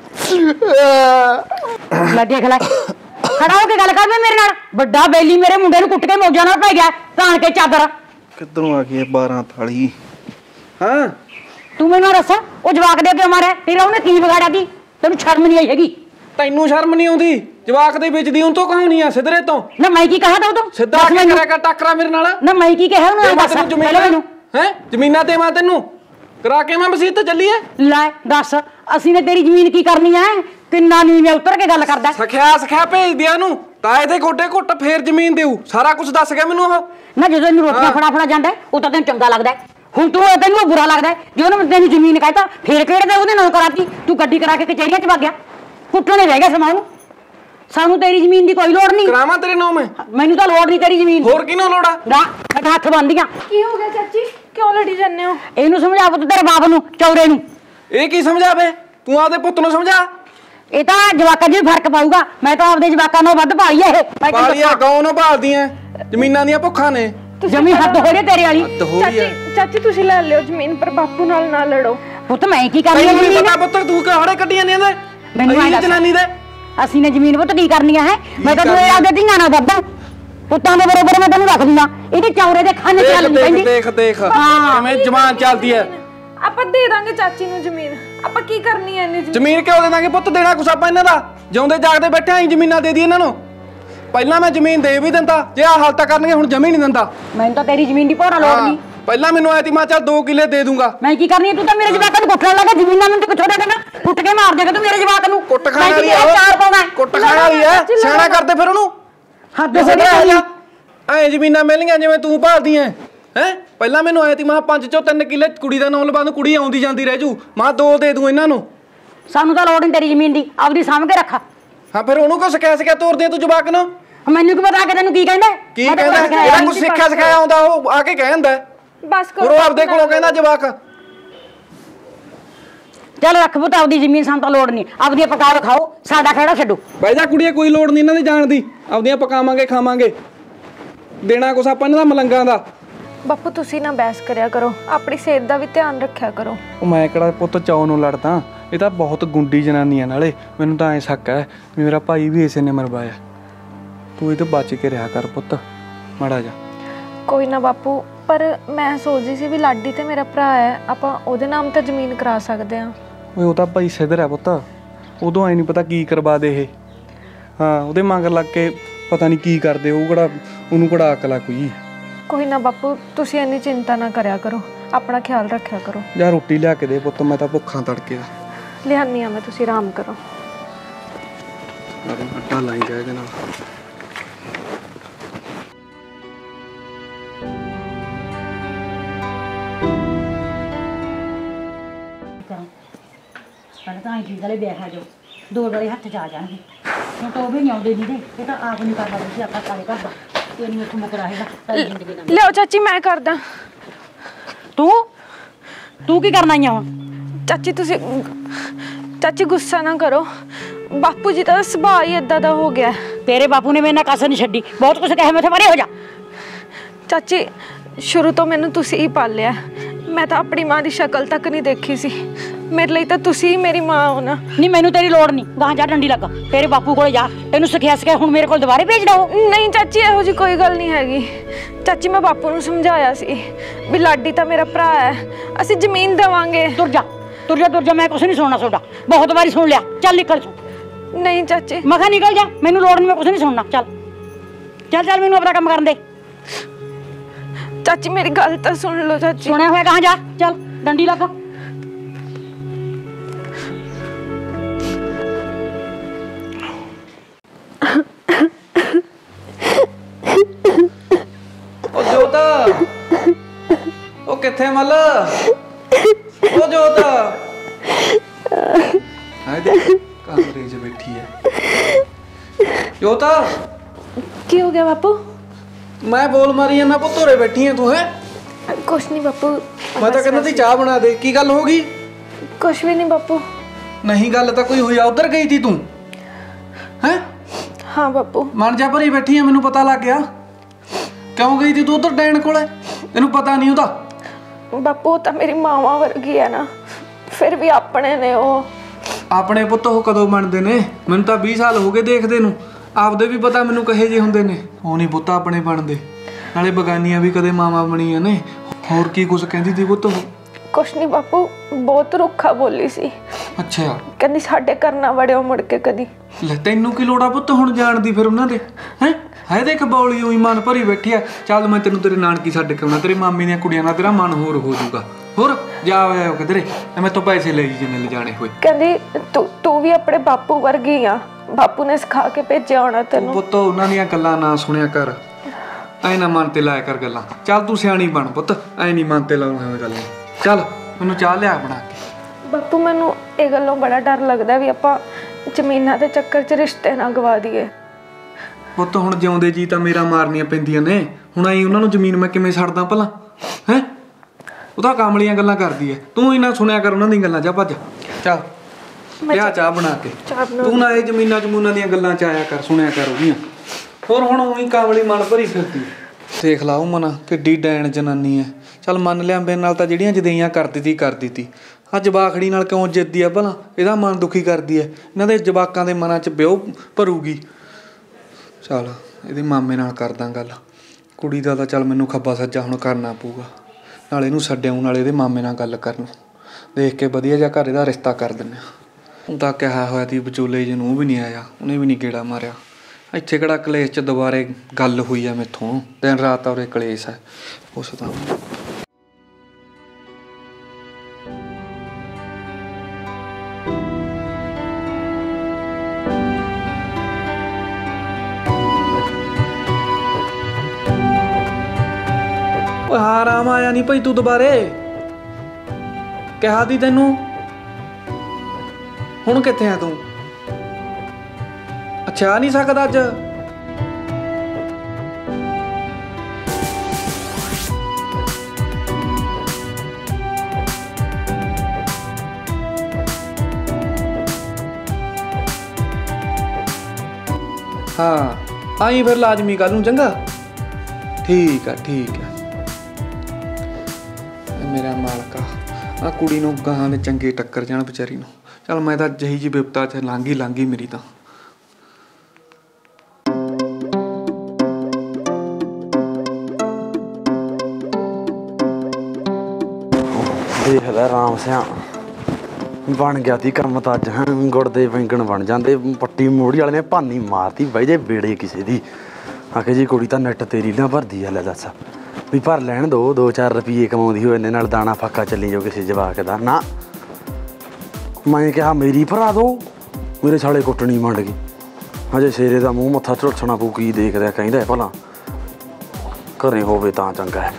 ਲੈ ਦੇਖ ਲੈ, ਖੜਾ ਹੋ ਕੇ ਗੱਲ ਕਰ ਮੇਰੇ ਨਾਲ। ਵੱਡਾ ਬੇਲੀ ਮੇਰੇ ਮੁੰਡੇ ਨੂੰ ਕੁੱਟ ਕੇ ਮੌਜਾਂ ਨਾਲ ਪੈ ਗਿਆ, ਤਾਣ ਕੇ ਚਾਦਰ। ਕਿੱਧਰੋਂ ਆ ਗਈ 12 ਥਾਲੀ? ਹਾਂ ਤੂੰ ਮੈਨੂੰ ਦੱਸ, ਉਹ ਜਵਾਕ ਦੇ ਕਿਉਂ ਮਾਰਿਆ? ਤੇਰਾ ਉਹਨੇ ਕੀ ਵਿਗਾੜਿਆ ਸੀ? ਤੈਨੂੰ ਸ਼ਰਮ ਨਹੀਂ ਆਈ ਹੈਗੀ? ਤੈਨੂੰ ਸ਼ਰਮ ਨਹੀਂ ਆਉਂਦੀ? ਜਵਾਕ ਦੇ ਵਿੱਚ ਦੀ ਉਹ ਤੋਂ ਕਹਾਣੀ ਆ ਸਿਧਰੇ ਤੋਂ। ਨਾ ਮੈਂ ਕੀ ਕਹਾ ਤਾ ਉਦੋਂ? ਸਿੱਧਾ ਕੀ ਕਰਿਆ ਟੱਕਰਾ ਮੇਰੇ ਨਾਲ? ਨਾ ਮੈਂ ਕੀ ਕਿਹਾ ਉਹਨੂੰ? ਦੱਸ ਪਹਿਲਾਂ ਮੈਨੂੰ। ਹੈ ਜ਼ਮੀਨਾਂ ਤੇ ਮੈਂ ਤੈਨੂੰ ਕਰਾ ਕੇ ਮੈਂ ਮਸੀਤ ਤੇ ਚੱਲੀਏ। ਲੈ ਦੱਸ, ਅਸੀਂ ਨੇ ਤੇਰੀ ਜ਼ਮੀਨ ਕੀ ਕਰਨੀ ਐ? ਕਿੰਨਾ ਨੀਵੇਂ ਉਤਰ ਕੇ ਗੱਲ ਕਰਦਾ। ਸਖਿਆ ਭੇਜ ਦਿਆ ਨੂੰ ਤਾਂ ਇਹਦੇ ਗੋਡੇ ਘੁੱਟ ਫੇਰ ਜ਼ਮੀਨ ਦੇਊ। ਸਾਰਾ ਕੁਝ ਦੱਸ ਗਿਆ ਮੈਨੂੰ ਉਹ। ਨਾ ਜਦੋਂ ਇਹਨੂੰ ਰੋਟੀਆਂ ਫੜਾ ਜਾਂਦਾ ਉਹ ਤਾਂ ਤੈਨੂੰ ਚੰਗਾ ਲੱਗਦਾ। ਹੁਣ ਤੂੰ ਤੈਨੂੰ ਬੁਰਾ ਲੱਗਦਾ ਜੇ ਉਹਨੇ ਤੈਨੂੰ ਜ਼ਮੀਨ ਕਹਿਤਾ ਫੇਰ ਕਿਹੜੇ ਦੇ ਉਹਦੇ ਨਾਲ ਕਰਾਤੀ। ਤੂੰ ਗੱਡੀ ਕਰਾ ਕੇ ਕਚਹਿਰੀਆਂ 'ਚ ਵਗ ਗਿਆ। ਕੁੱਟਣੇ ਰਹਿ ਗਿਆ ਸਮਾਂ ਨੂੰ। ਸਾਨੂੰ ਤੇਰੀ ਜ਼ਮੀਨ ਦੀ ਕੋਈ ਲੋੜ ਨਹੀਂ। ਕਰਾਵਾਂ ਤੇਰੇ ਨਾਮ ਮੈਂ? ਮੈਨੂੰ ਤਾਂ ਲੋੜ ਨਹੀਂ ਤੇਰੀ ਜ਼ਮੀਨ ਦੀ। ਹੋਰ ਕਿਹਨੂੰ ਲੋੜ ਆ? ਨਾ ਮੈਂ ਹੱਥ ਬੰਨ੍ਹਦੀਆਂ। ਕੀ ਹੋ ਗਿਆ ਚਾਚੀ? ਕਿਉਂ ਲੜੀ ਜਾਂਦੇ ਹੋ? ਇਹਨੂੰ ਸਮਝਾ ਪੁੱਤ ਤੇਰੇ ਬਾਪ ਨੂੰ, ਚੌਰੇ ਨੂੰ। ਇਹ ਕੀ ਸਮਝਾਵੇ? ਤੂੰ ਆਪਦੇ ਪੁੱਤ ਨੂੰ ਸਮਝਾ। ਇਹ ਤਾਂ ਜਵਾਕਾਂ 'ਚ ਵੀ ਫਰਕ ਪਾਊਗਾ। ਮੈਂ ਤਾਂ ਆਪਦੇ ਜਵਾਕਾਂ ਨਾਲੋਂ ਵੱਧ ਪਾਲੀ ਐ ਇਹ। ਪਾਲੀਆਂ ਗਾਉਂ ਨੂੰ ਭਾਲਦੀਆਂ ਜ਼ਮੀਨਾਂ ਦੀਆਂ ਭੁੱਖਾਂ ਨੇ। ਜ਼ਮੀਨ ਹੱਦ ਹੋ ਰਹੀ ਤੇਰੇ ਵਾਲੀ। ਚਾਚੀ ਤੁਸੀਂ ਲੈ ਲਿਓ ਜ਼ਮੀਨ, ਪਰ ਬਾਪੂ ਨਾਲ ਨਾ ਲੜੋ। ਪੁੱਤ ਮੈਂ ਕੀ ਕਰਨੀ ਤੈਨੂੰ ਹੈ ਨਹੀਂ ਪਤਾ ਪੁੱਤ ਤੂੰ ਕਿਹੜੇ ਕੱਢੀਆਂ ਨੇ ਇਹਦੇ? ਮੈਨੂੰ ਇਹ ਜਨਾਨੀ ਦੇ ਅਸੀਂ ਨੇ ਜ਼ਮੀਨ ਪੁੱਤ ਕੀ ਕਰਨੀ ਹੈ? ਮੈਂ ਤਾਂ ਤੂੰ ਆਪਦੇ ਧੀਆਂ ਨਾਲ ਵੱਧਾ ਪੁੱਤਾਂ ਦੇ ਬਰੋਬਰ ਮੈਂ ਤੈਨੂੰ ਰੱਖ ਦਿੰਦਾ। ਇਹਦੇ ਚੌਰੇ ਦੇ ਖਾਨੇ ਚੱਲ ਨਹੀਂ ਪੈਂਦੀ। ਦੇਖ ਕਿਵੇਂ ਜ਼ਬਾਨ ਚੱਲਦੀ ਐ। ਆਪਾਂ ਦੇ ਦਾਂਗੇ ਚਾਚੀ ਨੂੰ ਜ਼ਮੀਨ। ਆਪਾਂ ਕੀ ਕਰਨੀ ਐ ਇੰਨੀ ਜ਼ਮੀਨ ਕਿਉਂ ਦੇ ਦਾਂਗੇ ਪੁੱਤ? ਦੇਣਾ ਕੁਛ ਆਪਾਂ ਇਹਨਾਂ ਦਾ। ਜਿਉਂਦੇ ਜਾਗਦੇ ਬੈਠੇ ਆਂ ਜ਼ਮੀਨਾਂ ਦੇ ਦੀ ਇਹਨਾਂ ਨੂੰ। ਪਹਿਲਾਂ ਮੈਂ ਜ਼ਮੀਨ ਦੇ ਵੀ ਦਿੰਦਾ ਜੇ ਆਹ ਹਾਲਤਾਂ ਕਰਨਗੇ। ਹੁਣ ਜਮੀ ਨਹੀਂ ਦਿੰਦਾ। ਮੈਨੂੰ ਤਾਂ ਤੇਰੀ ਜ਼ਮੀਨ ਦੀ ਭੋਰਾ ਲੋੜ ਨਹੀਂ। ਪਹਿਲਾਂ ਮੈਨੂੰ ਆਇਆ ਤੀ ਮੈਂ ਚੱਲ 2 ਕਿੱਲੇ ਦੇ ਦੂੰਗਾ। ਮੈਂ ਕੀ ਕਰਨੀ? ਤੂੰ ਤਾਂ ਮੇਰੇ ਜਵਾਕਾਂ ਨੂੰ ਕੁੱਟਣ ਲੱਗਾ। ਜ਼ਮੀਨਾਂ ਨੂੰ ਤੂੰ ਛੋਟਾ ਦੇਣਾ ਕੁੱਟ ਕੇ ਮਾਰ ਦੇਗਾ ਤੂੰ ਮੇਰੇ ਜਵਾਕ ਨੂੰ। ਕੁੱਟ ਖਾਣ ਵਾਲੀ ਆ ਕੁੱਟ ਖਾਣ ਵਾਲੀ ਐ। ਸਿਆਣਾ ਕਰਦੇ ਫਿਰ ਉਹਨੂੰ। ਹੱਦ ਹੋ ਗਈ। ਐ ਜ਼ਮੀਨਾਂ ਮਿਲਣਗੀਆਂ ਜਿਵੇਂ ਤੂੰ ਭਾਲਦੀ ਐ ਹੈ। ਪਹਿਲਾਂ ਮੈਨੂੰ ਆਇਆ ਤੀ ਮੈਂ 5 ਚੋਂ 3 ਕਿੱਲੇ ਕੁੜੀ ਦਾ ਨਾਮ ਲਵਾ ਦੂੰ। ਕੁੜੀ ਆਉਂਦੀ ਜਾਂਦੀ ਰਹਿ ਜੂ। ਮੈਂ 2 ਦੇ ਦੂੰ ਇਹਨਾਂ ਨੂੰ। ਸਾਨੂੰ ਤਾਂ ਲੋੜ ਨਹੀਂ ਤੇਰੀ ਜ਼ਮੀਨ ਦੀ। ਆਪਦੀ ਸਾਂਭ ਕੇ ਰੱਖ। ਹਾਂ ਫਿਰ ਉਹਨੂੰ ਕਿਉਂ ਸਿਖਾ ਤੋਰਦੇ ਤੂੰ ਜਵਾਕ ਨੂੰ? ਮੈਨੂੰ ਕੀ ਪਤਾ ਕਿ ਤੈਨੂੰ ਕੀ ਕਹਿੰਦਾ? ਕੀ ਕਹਿੰਦਾ? ਜਿਹੜਾ ਕੁਝ ਸਿੱਖਿਆ ਸਿਖਾਇਆ ਆਉਂਦਾ ਉਹ ਆ ਕੇ ਕਹਿੰਦਾ। ਬਸ ਕਰੋ। ਉਹ ਆਪਦੇ ਕੋਲੋਂ ਕਹਿੰਦਾ ਜਵਾਕ। ਚੱਲ ਰੱਖ ਪੁੱਤ ਆਪਦੀ ਜ਼ਮੀਨ। ਸਾਨੂੰ ਤਾਂ ਲੋੜ ਨਹੀਂ। ਆਪਦੀਆਂ ਪਕਾ ਕੇ ਖਾਓ। ਸਾਡਾ ਖੜਾ ਛੱਡੋ। ਬਾਈ ਜਾ ਕੁੜੀਏ ਕੋਈ ਲੋੜ ਨਹੀਂ ਇਹਨਾਂ ਦੀ ਜਾਣ ਦੀ। ਆਪਦੀਆਂ ਪਕਾਵਾਂਗੇ ਖਾਵਾਂਗੇ। ਦੇਣਾ ਕੁਛ ਆਪਾਂ ਇਹਨਾਂ ਦਾ ਮਲੰਗਾਂ ਦਾ। ਬਾਪੂ ਤੁਸੀਂ ਨਾ ਬਹਿਸ ਕਰਿਆ ਕਰੋ। ਆਪਣੀ ਸਿਹਤ ਦਾ ਵੀ ਧਿਆਨ ਰੱਖਿਆ ਕਰੋ। ਉਹ ਮੈਂ ਕਿਹੜਾ ਪੁੱਤ ਚਾਅ ਨੂੰ ਲੜਦਾ। ਇਹ ਤਾਂ ਬਹੁਤ ਗੁੰਡੀ ਜਨਾਨੀ ਆ। ਨਾਲੇ ਮੈਨੂੰ ਤਾਂ ਐ ਸ਼ੱਕ ਹੈ ਵੀ ਮੇਰਾ ਭਾਈ ਵੀ ਇਸੇ ਨੇ ਮਰਵਾਇਆ। ਤੂੰ ਇਹ ਤੋਂ ਬਚ ਕੇ ਰਿਹਾ ਕਰ ਪੁੱਤ ਮਾੜਾ ਜਾ। ਕੋਈ ਨਾ ਬਾਪੂ, ਪਰ ਮੈਂ ਸੋਚਦੀ ਸੀ ਵੀ ਲਾਡੀ ਤੇ ਮੇਰਾ ਭਰਾ ਹੈ, ਆਪਾਂ ਉਹਦੇ ਨਾਮ ਤੇ ਜ਼ਮੀਨ ਕਰਾ ਸਕਦੇ ਹਾਂ। ਓਏ ਉਹ ਤਾਂ ਭਾਈ ਸਿੱਧਰ ਹੈ ਪੁੱਤ। ਉਦੋਂ ਐ ਨਹੀਂ ਪਤਾ ਕੀ ਕਰਵਾ ਦੇ ਇਹ। ਹਾਂ ਉਹਦੇ ਮਗਰ ਲੱਗ ਕੇ ਪਤਾ ਨਹੀਂ ਕੀ ਕਰਦੇ। ਉਹਨੂੰ ਕਿਹੜਾ ਅਕਲ ਆ ਕੋਈ। ਕੋਈ ਨਾ ਬਾਪੂ, ਤੁਸੀਂ ਇੰਨੀ ਚਿੰਤਾ ਨਾ ਕਰਿਆ ਕਰੋ। ਆਪਣਾ ਖਿਆਲ ਰੱਖਿਆ ਕਰੋ। ਜਾਂ ਰੋਟੀ ਲਿਆ ਕੇ ਦੇ ਪੁੱਤ। ਮੈਂ ਤਾਂ ਭੁੱਖਾਂ ਤੜਕੇ ਦਾ। ਲਿਆਨੀ ਆ ਮੈਂ, ਤੁਸੀਂ ਆਰਾਮ ਕਰੋ। ਆਟਾ ਲਾਈ ਜਾ ਇਹਦੇ ਨਾਲ। ਪਹਿਲਾਂ ਤਾਂ ਠੀਕ ਵਾਲੇ ਵਿਆਹ ਜਾਓ। 2 ਵਾਲੇ ਹੱਥ 'ਚ ਆ ਜਾਣਗੇ। ਹੁਣ ਤਾਂ ਉਹ ਵੀ ਨਹੀਂ ਆਉਂਦੇ ਨਹੀਂ। ਇਹ ਤਾਂ ਆਪ ਨਹੀਂ ਕਰਦਾ ਤੁਸੀਂ ਆਪਾਂ ਸਾਰੇ ਘਰ ਦਾ। ਇਹ ਨਹੀਂ ਉੱਥੋਂ ਮੁੱਕ ਰਹੇਗਾ ਸਾਰੀ ਜ਼ਿੰਦਗੀ ਦਾ। ਲਿਓ ਚਾਚੀ, ਮੈਂ ਕਰਦਾ। ਤੂੰ ਕੀ ਕਰਨਾ ਆਈਆਂ ਹੁਣ? ਚਾਚੀ ਗੁੱਸਾ ਨਾ ਕਰੋ। ਬਾਪੂ ਜੀ ਦਾ ਸੁਭਾਅ ਹੀ ਏਦਾਂ ਦਾ ਹੋ ਗਿਆ। ਤੇਰੇ ਬਾਪੂ ਨੇ ਮੇਰੇ ਨਾਲ ਕਸਰ ਨਹੀਂ ਛੱਡੀ। ਬਹੁਤ ਕੁਝ ਕਹੇ। ਮੈਥੇ ਪਰੇ ਹੋ ਜਾ। ਚਾਚੀ ਸ਼ੁਰੂ ਤੋਂ ਮੈਨੂੰ ਤੁਸੀਂ ਹੀ ਪਾਲਿਆ। ਮੈਂ ਤਾਂ ਆਪਣੀ ਮਾਂ ਦੀ ਸ਼ਕਲ ਤੱਕ ਨਹੀਂ ਦੇਖੀ ਸੀ। ਮੇਰੇ ਲਈ ਤਾਂ ਤੁਸੀਂ ਹੀ ਮੇਰੀ ਮਾਂ ਹੋ ਨਾ। ਨਹੀਂ ਮੈਨੂੰ ਤੇਰੀ ਲੋੜ ਨਹੀਂ। ਗਾਂ ਜਾ ਡੰਡੀ ਲੱਗਾ ਤੇਰੇ ਬਾਪੂ ਕੋਲੇ ਜਾ। ਤੈਨੂੰ ਸਿਖਿਆ ਹੁਣ ਮੇਰੇ ਕੋਲ ਦੁਬਾਰੇ ਭੇਜਦਾ ਉਹ? ਨਹੀਂ ਚਾਚੀ, ਇਹੋ ਜਿਹੀ ਕੋਈ ਗੱਲ ਨਹੀਂ ਹੈਗੀ। ਚਾਚੀ ਮੈਂ ਬਾਪੂ ਨੂੰ ਸਮਝਾਇਆ ਸੀ ਵੀ ਲਾਡੀ ਤਾਂ ਮੇਰਾ ਭਰਾ ਹੈ, ਅਸੀਂ ਜ਼ਮੀਨ ਦੇਵਾਂਗੇ। ਤੁਰ ਜਾ। ਮੈਂ ਕੁਛ ਨਹੀਂ ਸੁਣਨਾ ਤੁਹਾਡਾ। ਬਹੁਤ ਵਾਰੀ ਸੁਣ ਲਿਆ। ਚੱਲ ਨਿਕਲ ਤੂੰ। ਨਹੀਂ ਚਾਚੀ। ਮੈਂ ਕਿਹਾ ਨਿਕਲ ਜਾ। ਮੈਨੂੰ ਲੋੜ ਨਹੀਂ। ਮੈਂ ਕੁਛ ਨਹੀਂ ਸੁਣਨਾ। ਚੱਲ ਮੈਨੂੰ ਆਪਣਾ ਕੰਮ ਕਰਨ ਦੇ। ਚਾਚੀ ਮੇਰੀ ਗੱਲ ਤਾਂ ਸੁਣ ਲਓ। ਚਾਚੀ ਸੁਣਿਆ ਹੋਇਆ ਕਹਾਂ ਜਾ। ਚੱਲ ਡੰਡੀ ਲੱਗਾ। ਉਹ ਜੋਤ, ਉਹ ਕਿੱਥੇ ਮੱਲ? ਉਹ ਜੋਤ ਹਾਏ ਦੇ ਕਮਰੇ 'ਚ ਬੈਠੀ ਹੈ ਜੋਤ। ਕੀ ਹੋ ਗਿਆ ਬਾਪੂ? ਮੈਂ ਬੋਲ ਮਾਰੀ ਜਾਂਦਾ ਪੁੱਤ। ਉਰੇ ਬੈਠੀ ਐ ਤੂੰ? ਹੈ ਕੁਛ ਨਹੀਂ ਬਾਪੂ। ਮੈਂ ਤਾਂ ਕਹਿੰਦਾ ਤੀ ਚਾਹ ਬਣਾ ਦੇ। ਕੀ ਗੱਲ ਹੋ ਗਈ? ਕੁਛ ਵੀ ਨਹੀਂ ਬਾਪੂ। ਨਹੀਂ ਗੱਲ ਤਾਂ ਕੋਈ ਹੋਈ ਆ। ਉਧਰ ਗਈ ਤੀ ਤੂੰ? ਹੈ ਹਾਂ ਬਾਪੂ। ਮਨ ਜਾ ਭਰੀ ਬੈਠੀ ਐ। ਮੈਨੂੰ ਪਤਾ ਲੱਗ ਗਿਆ। ਕਿਉਂ ਗਈ ਤੀ ਤੂੰ ਉਧਰ ਡੈਣ ਕੋਲੇ? ਤੈਨੂੰ ਪਤਾ ਨਹੀਂ ਉਹਦਾ? ਬਾਪੂ ਤਾਂ ਮੇਰੀ ਮਾਵਾਂ ਵਰਗੀ ਹੈ ਨਾ, ਫਿਰ ਵੀ ਆਪਣੇ ਨੇ ਉਹ। ਆਪਣੇ ਪੁੱਤ ਉਹ ਕਦੋਂ ਬਣਦੇ ਨੇ? ਮੈਨੂੰ ਤਾਂ 20 ਸਾਲ ਹੋ ਗਏ ਦੇਖਦੇ ਨੂੰ। ਆਪਦੇ ਵੀ ਪਤਾ ਮੈਨੂੰ ਕਹੇ ਜੇ ਹੁੰਦੇ ਨੇ। ਉਹ ਨਹੀਂ ਪੁੱਤ ਆਪਣੇ ਬਣਦੇ। ਨਾਲੇ ਬਗਾਨੀਆਂ ਵੀ ਕਦੇ ਮਾਵਾਂ ਬਣੀਆਂ ਨੇ। ਹੋਰ ਕੀ ਕੁਝ ਕਹਿੰਦੀ ਤੀ ਪੁੱਤ? ਕੁਛ ਨਹੀਂ ਬਾਪੂ, ਬਹੁਤ ਰੁੱਖਾ ਬੋਲੀ ਸੀ। ਅੱਛਾ ਕਹਿੰਦੀ ਸਾਡੇ ਘਰ ਨਾ ਵੜਿਓ ਮੁੜ ਕੇ ਕਦੀ। ਲੈ ਤੈਨੂੰ ਕੀ ਲੋੜ ਆ ਪੁੱਤ ਹੁਣ ਜਾਣ ਦੀ ਫਿਰ ਉਹਨਾਂ ਦੇ? ਹੈ ਦੇਖ ਬੌਲੀ ਹੋਈ ਮਨ ਭਰੀ ਬੈਠੀ ਆ। ਚੱਲ ਮੈਂ ਤੈਨੂੰ ਤੇਰੇ ਨਾਨਕੀ ਛੱਡ ਕੇ ਆਉਣਾ। ਤੇਰੇ ਮਾਮੀ ਦੀਆਂ ਕੁੜੀਆਂ ਨਾਲ ਤੇਰਾ ਮਨ ਹੋਰ ਹੋ ਜਾਊਗਾ। ਹੋਰ ਜਾ ਆਇਆ ਕਿਧਰੇ ਮੈਂ ਤੋਂ ਪੈਸੇ ਲੈ ਜੀ ਜਿੰਨੇ ਲਿਜਾਣੇ ਹੋਏ। ਕਹਿੰਦੀ ਤੂੰ ਵੀ ਆਪਣੇ ਬਾਪੂ ਵਰਗੀ ਆ, ਬਾਪੂ ਨੇ ਸਿਖਾ ਕੇ ਭੇਜਿਆ ਹੋਣਾ ਤੈਨੂੰ। ਪੁੱਤ ਉਹਨਾਂ ਦੀਆਂ ਗੱਲਾਂ ਨਾ ਸੁਣਿਆ ਕਰ, ਐ ਨਾ ਮਨ ਤੇ ਲਾਇਆ ਕਰ ਗੱਲਾਂ। ਚੱਲ ਤੂੰ ਸਿਆਣੀ ਬਣ ਪੁੱਤ, ਐ ਨਹੀਂ ਮਨ ਤੇ ਲਾਉਣਾ ਗੱਲਾਂ। ਚੱਲ ਮੈਨੂੰ ਚਾਹ ਲਿਆ ਬਣਾ ਕੇ। ਬਾਪੂ ਮੈਨੂੰ ਇਹ ਗੱਲੋਂ ਬੜਾ ਡਰ ਲੱਗਦਾ ਵੀ ਆਪਾਂ ਜ਼ਮੀਨਾਂ ਦੇ ਚੱਕਰ 'ਚ ਰਿਸ਼ਤੇ ਨਾ ਗਵਾ ਦਈਏ। ਪੁੱਤ ਹੁਣ ਜਿਉਂਦੇ ਜੀ ਤਾਂ ਮੇਰਾ ਮਾਰਨੀਆਂ ਪੈਂਦੀਆਂ ਨੇ, ਹੁਣ ਆਈ ਉਹਨਾਂ ਨੂੰ ਜ਼ਮੀਨ ਮੈਂ ਕਿਵੇਂ ਛੱਡਦਾ ਭਲਾ ਹੈ? ਉਹ ਤਾਂ ਕਾਮਲੀਆਂ ਗੱਲਾਂ ਕਰਦੀ ਐ, ਤੂੰ ਹੀ ਨਾ ਸੁਣਿਆ ਕਰ ਉਹਨਾਂ ਦੀਆਂ ਗੱਲਾਂ। ਜਾ ਭੱਜ ਚੱਲ ਲਿਆ ਚਾਹ ਬਣਾ ਕੇ। ਤੂੰ ਨਾ ਇਹ ਜ਼ਮੀਨਾਂ ਜਮੂਨਾਂ ਦੀਆਂ ਗੱਲਾਂ 'ਚ ਆਇਆ ਕਰ, ਸੁਣਿਆ ਕਰ ਉਹਦੀਆਂ। ਹੋਰ ਹੁਣ ਉਹੀ ਕਾਮਲੀ ਮਨ ਭਰੀ ਫਿਰਦੀ। ਦੇਖ ਲਾ ਉਹ ਮਨਾ ਕਿੱਡੀ ਡੈਣ ਜਨਾਨੀ ਐ। ਚੱਲ ਮੰਨ ਲਿਆ ਮੇਰੇ ਨਾਲ ਤਾਂ ਜਿਹੜੀਆਂ ਜਦਈਆਂ ਕਰਦੀ ਤੀ ਆ ਜਵਾਖੜੀ ਨਾਲ ਕਿਉਂ ਜਿੱਦੀ ਆ ਭਲਾ? ਇਹਦਾ ਮਨ ਦੁਖੀ ਕਰਦੀ ਐ, ਇਹਨਾਂ ਦੇ ਜਵਾਕਾਂ ਦੇ ਮਨਾਂ 'ਚ ਵਿਉ ਭਰੂਗੀ। ਚੱਲ ਇਹਦੇ ਮਾਮੇ ਨਾਲ ਕਰਦਾ ਗੱਲ, ਕੁੜੀ ਦਾ ਤਾਂ ਚੱਲ ਮੈਨੂੰ ਖੱਬਾ ਸੱਜਾ ਹੁਣ ਕਰਨਾ ਪਊਗਾ। ਨਾਲੇ ਇਹਨੂੰ ਛੱਡਿਆਉਂ, ਨਾਲੇ ਇਹਦੇ ਮਾਮੇ ਨਾਲ ਗੱਲ ਕਰਨ, ਦੇਖ ਕੇ ਵਧੀਆ ਜਿਹਾ ਘਰ ਇਹਦਾ ਰਿਸ਼ਤਾ ਕਰ ਦਿੰਦੇ ਆ। ਹੁਣ ਤਾਂ ਕਿਹਾ ਹੋਇਆ ਤੀ ਵਿਚੋਲੇ ਜੀ ਨੂੰ ਵੀ ਨਹੀਂ ਆਇਆ, ਉਹਨੇ ਵੀ ਨਹੀਂ ਗੇੜਾ ਮਾਰਿਆ। ਇੱਥੇ ਕਿਹੜਾ ਕਲੇਸ਼ 'ਚ ਦੁਬਾਰੇ ਗੱਲ ਹੋਈ ਆ ਮੈਥੋਂ? ਦਿਨ ਰਾਤ ਉਰੇ ਕਲੇਸ਼ ਹੈ ਉਸ ਦਾ। ਹਾਂ ਰਾਮ ਆਇਆ ਨਹੀਂ ਭਾਈ ਤੂੰ ਦੁਬਾਰੇ? ਕਿਹਾ ਤੀ ਤੈਨੂੰ, ਹੁਣ ਕਿੱਥੇ ਆ ਤੂੰ? ਅੱਛਾ ਆ ਨਹੀਂ ਸਕਦਾ ਅੱਜ? ਹਾਂ ਆਈ ਫਿਰ ਲਾਜ਼ਮੀ ਕੱਲ ਨੂੰ, ਚੰਗਾ? ਠੀਕ ਆ ਮੇਰਾ ਮਾਲਕਾ, ਆ ਕੁੜੀ ਨੂੰ ਗਾਹਾਂ ਦੇ ਚੰਗੇ ਟੱਕਰ ਜਾਣ ਵਿਚਾਰੀ ਨੂੰ। ਚੱਲ ਮੈਂ ਤਾਂ ਜਿਹੀ ਜੀ ਬਿਪਤਾ 'ਚ ਲੰਘੀ ਮੇਰੀ ਤਾਂ। ਦੇਖਦਾ ਰਾਮ ਸਿਆ ਬਣ ਗਿਆ ਤੀ ਕੰਮ ਤਾਂ ਅੱਜ। ਹਾਂ ਗੁੜ ਦੇ ਵੈਂਗਣ ਬਣ ਜਾਂਦੇ। ਪੱਟੀ ਮੋੜੀ ਵਾਲੇ ਨੇ ਭਾਨੀ ਮਾਰਤੀ ਬਾਈ ਜੇ ਵੇੜੇ ਕਿਸੇ ਦੀ। ਆਖੇ ਜੀ ਕੁੜੀ ਤਾਂ ਨੈੱਟ ਤੇਰੀ ਨਾ ਭਰਦੀ ਆ। ਲੈ ਦੱਸ ਵੀ ਭਰ ਲੈਣ 2-4 ਰੁਪਈਏ ਕਮਾਉਂਦੀ ਹੋ, ਇੰਨੇ ਨਾਲ ਦਾਣਾ ਫਾਕਾ ਚੱਲੀ ਜਾਓ ਕਿਸੇ ਜਵਾਕ ਦਾ। ਨਾ ਮੈਂ ਕਿਹਾ ਮੇਰੀ ਭਰਾ ਦੋ, ਮੇਰੇ ਸਾਲੇ ਕੁੱਟਣੀ ਮੰਡ ਗਈ। ਹਜੇ ਸ਼ੇਰੇ ਦਾ ਮੂੰਹ ਮੱਥਾ ਝੁਲਸਣਾ ਪਊ। ਕੀ ਦੇਖਦਾ ਕਹਿੰਦਾ ਭਲਾ, ਘਰੇ ਹੋਵੇ ਤਾਂ ਚੰਗਾ ਹੈ।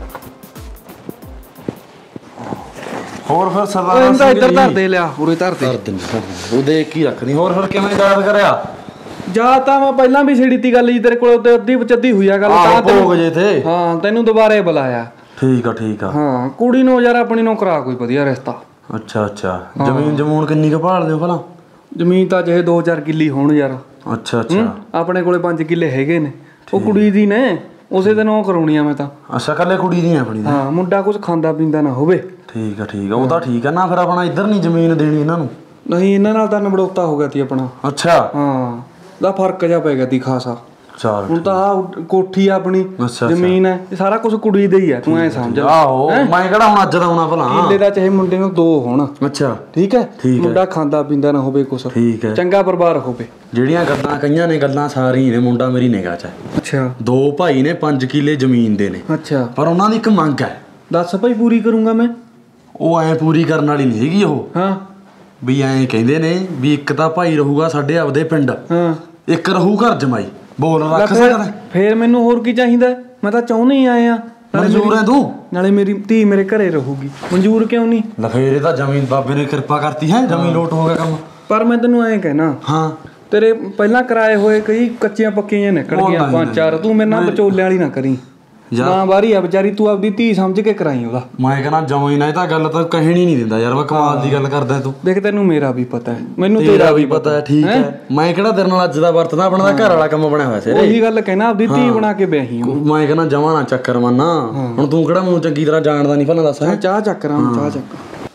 ਹੋਰ ਫਿਰ ਸਰਦਾਰ ਇੱਧਰ ਧਰ ਦੇ, ਲਿਆ ਉਰੇ ਧਰ ਦੇ। ਉਹ ਦੇਖ ਕੀ ਰੱਖਣੀ। ਹੋਰ ਫਿਰ ਕਿਵੇਂ ਯਾਦ ਕਰਿਆ? ਜਾ ਤਾਂ ਮੈਂ ਪਹਿਲਾਂ ਵੀ ਛੇੜੀ ਤੀ ਗੱਲ ਜੀ ਤੇਰੇ ਕੋਲ, ਤੇ ਅੱਧੀ ਵਿਚੱਦੀ ਹੋਈ ਆ ਗੱਲ ਤਾਂ ਭੋਗ ਜੇ ਤੇ। ਹਾਂ ਤੈਨੂੰ ਦੁਬਾਰੇ ਬੁਲਾਇਆ। ਠੀਕ ਆ ਹਾਂ ਕੁੜੀ ਨੂੰ ਯਾਰ ਆਪਣੀ ਨੂੰ ਕਰਾ ਕੋਈ ਵਧੀਆ ਰਿਸ਼ਤਾ। ਅੱਛਾ ਜ਼ਮੀਨ ਜਮੂਨ ਕਿੰਨੀ ਕੁ ਭਾਲਦੇ ਹੋ ਭਲਾ? ਜ਼ਮੀਨ ਤਾਂ ਜਿਹੇ 2-4 ਕਿੱਲੇ ਹੋਣ ਯਾਰ। ਅੱਛਾ ਆਪਣੇ ਕੋਲੇ 5 ਕਿੱਲੇ ਹੈਗੇ ਨੇ, ਉਹ ਕੁੜੀ ਦੀ ਨੇ, ਉਸੇ ਦਿਨ ਉਹ ਕਰਾਉਣੀ ਆ ਮੈਂ ਤਾਂ। ਅੱਛਾ ਕੱਲੇ ਕੁੜੀ ਦੀ ਆਪਣੀ? ਹਾਂ ਮੁੰਡਾ ਕੁਝ ਖਾਂਦਾ ਪੀਂਦਾ ਨਾ ਹੋਵੇ। ਠੀਕ ਆ ਉਹ ਤਾਂ ਠੀਕ ਆ ਨਾ। ਫਿਰ ਆਪਣਾ ਇੱਧਰ ਨਹੀਂ ਜ਼ਮੀਨ ਦੇਣੀ ਇਹਨਾਂ ਨੂੰ? ਨਹੀਂ ਇਹਨਾਂ ਨਾਲ ਤਾਂ ਨਬੜੋਤਾ ਹੋ ਗਿਆ ਤੀ ਆਪਣਾ। ਅੱਛਾ ਹਾਂ ਦਾ ਫਰਕ ਜਿਹਾ ਪੈ ਗਿਆ ਤੀ ਖਾਸਾ। ਚੱਲ ਹੁਣ ਤਾਂ ਆਹ ਕੋਠੀ ਆਪਣੀ, ਜ਼ਮੀਨ ਹੈ, ਇਹ ਸਾਰਾ ਕੁਝ ਕੁੜੀ ਦਾ ਹੀ ਆ। ਤੂੰ ਐ ਸਮਝ। ਆਹੋ ਮੈਂ ਕਿਹੜਾ ਹੁਣ ਅੱਜ ਦਾ ਆਉਣਾ ਭਲਾ। ਕਿੱਲੇ ਦਾ ਚਾਹੇ ਮੁੰਡੇ ਨੂੰ 2 ਹੋਣ। ਅੱਛਾ ਠੀਕ ਹੈ, ਮੁੰਡਾ ਖਾਂਦਾ ਪੀਂਦਾ ਨਾ ਹੋਵੇ ਕੁਛ, ਠੀਕ ਹੈ, ਚੰਗਾ ਪਰਿਵਾਰ ਹੋਵੇ। ਜਿਹੜੀਆਂ ਗੱਲਾਂ ਕਈਆਂ ਨੇ ਗੱਲਾਂ ਸਾਰੀਆਂ ਨੇ ਮੁੰਡਾ ਮੇਰੀ ਨਿਗਾਹ 'ਚ ਹੈ। ਅੱਛਾ 2 ਭਾਈ ਨੇ 5 ਕਿੱਲੇ ਜ਼ਮੀਨ ਦੇ ਨੇ। ਅੱਛਾ ਪਰ ਉਹਨਾਂ ਦੀ ਇੱਕ ਮੰਗ ਹੈ। ਦੱਸ ਭਾਈ ਪੂਰੀ ਕਰੂੰਗਾ ਮੈਂ। ਉਹ ਐ ਪੂਰੀ ਕਰਨ ਵਾਲੀ ਨਹੀਂ ਹੈਗੀ ਉਹ। ਹਾਂ ਵੀ ਐਂ ਕਹਿੰਦੇ ਨੇ ਵੀ ਇੱਕ ਤਾਂ ਭਾਈ ਰਹੂਗਾ ਸਾਡੇ ਆਪਦੇ ਪਿੰਡ, ਹਾਂ ਇੱਕ ਰਹੂ ਘਰ ਜਮਾਈ। ਬੋਲ ਰੱਖ ਸਕਦਾ? ਫੇਰ ਮੈਨੂੰ ਹੋਰ ਕੀ ਚਾਹੀਦਾ? ਮੈਂ ਤਾਂ ਚਾਹੁੰਦੇ ਹੀ ਆਏ ਆ। ਮਨਜ਼ੂਰ ਹੈ ਤੂੰ? ਨਾਲੇ ਮੇਰੀ ਧੀ ਮੇਰੇ ਘਰੇ ਰਹੂਗੀ। ਮਨਜ਼ੂਰ ਕਿਉਂ ਨਹੀਂ? ਲੈ ਫੇਰ ਇਹ ਤਾਂ ਜ਼ਮੀਨ ਬਾਬੇ ਨੇ ਕਿਰਪਾ ਕਰਤੀ ਹੈ, ਜ਼ਮੀਨ ਲੋਟ ਹੋ ਗਿਆ ਕੰਮ। ਪਰ ਮੈਂ ਤੈਨੂੰ ਐਂ ਕਹਿਣਾ, ਹਾਂ ਤੇਰੇ ਪਹਿਲਾਂ ਕਰਾਏ ਹੋਏ ਕਈ ਕੱਚੀਆਂ ਪੱਕੀਆਂ ਨਿਕਲ ਗਈਆਂ 5-4। ਤੂੰ ਮੇਰੇ ਨਾਲ ਵਿਚੋਲੇ ਵਾਲੀ ਨਾ ਕਰੀ। ਨਾ ਵਾਰੀ ਆ ਵਿਚਾਰੀ, ਤੂੰ ਆਪਦੀ ਧੀ ਸਮਝ ਕੇ ਕਰਾਈ ਉਹਦਾ। ਮੈਂ ਕਹਿੰਦਾ ਜ਼ਮੀਨ ਇਹ ਤਾਂ ਗੱਲ ਤਾਂ ਕਹਿਣੀ ਨਹੀਂ ਦਿੰਦਾ ਯਾਰ। ਮੈਂ ਕਮਾਲ ਦੀ ਗੱਲ ਕਰਦਾ ਤੂੰ। ਦੇਖ ਤੈਨੂੰ ਮੇਰਾ ਵੀ ਪਤਾ ਹੈ, ਮੈਨੂੰ ਤੇਰਾ ਵੀ ਪਤਾ ਹੈ। ਠੀਕ ਹੈ ਮੈਂ ਕਿਹੜਾ ਤੇਰੇ ਨਾਲ ਅੱਜ ਦਾ ਵਰਤਦਾ, ਆਪਣਾ ਦਾ ਘਰ ਵਾਲਾ ਕੰਮ ਬਣਿਆ ਹੋਇਆ ਸੀ। ਉਹੀ ਗੱਲ ਕਹਿਣਾ, ਆਪਦੀ ਧੀ ਬਣਾ ਕੇ ਵਿਆਹੀ। ਮੈਂ ਕਹਿੰਦਾ ਜਮਾਂ ਨਾ ਚੱਕਰ ਮੰਨਾ। ਹੁਣ ਤੂੰ ਕਿਹੜਾ ਮੈਨੂੰ ਚੰਗੀ ਤਰ੍ਹਾਂ ਜਾਣਦਾ ਨਹੀਂ ਪਹਿਲਾਂ ਦੱਸ। ਚਾਹ ਚੱਕ ਰਾਂ, ਚਾਹ ਚੱਕ।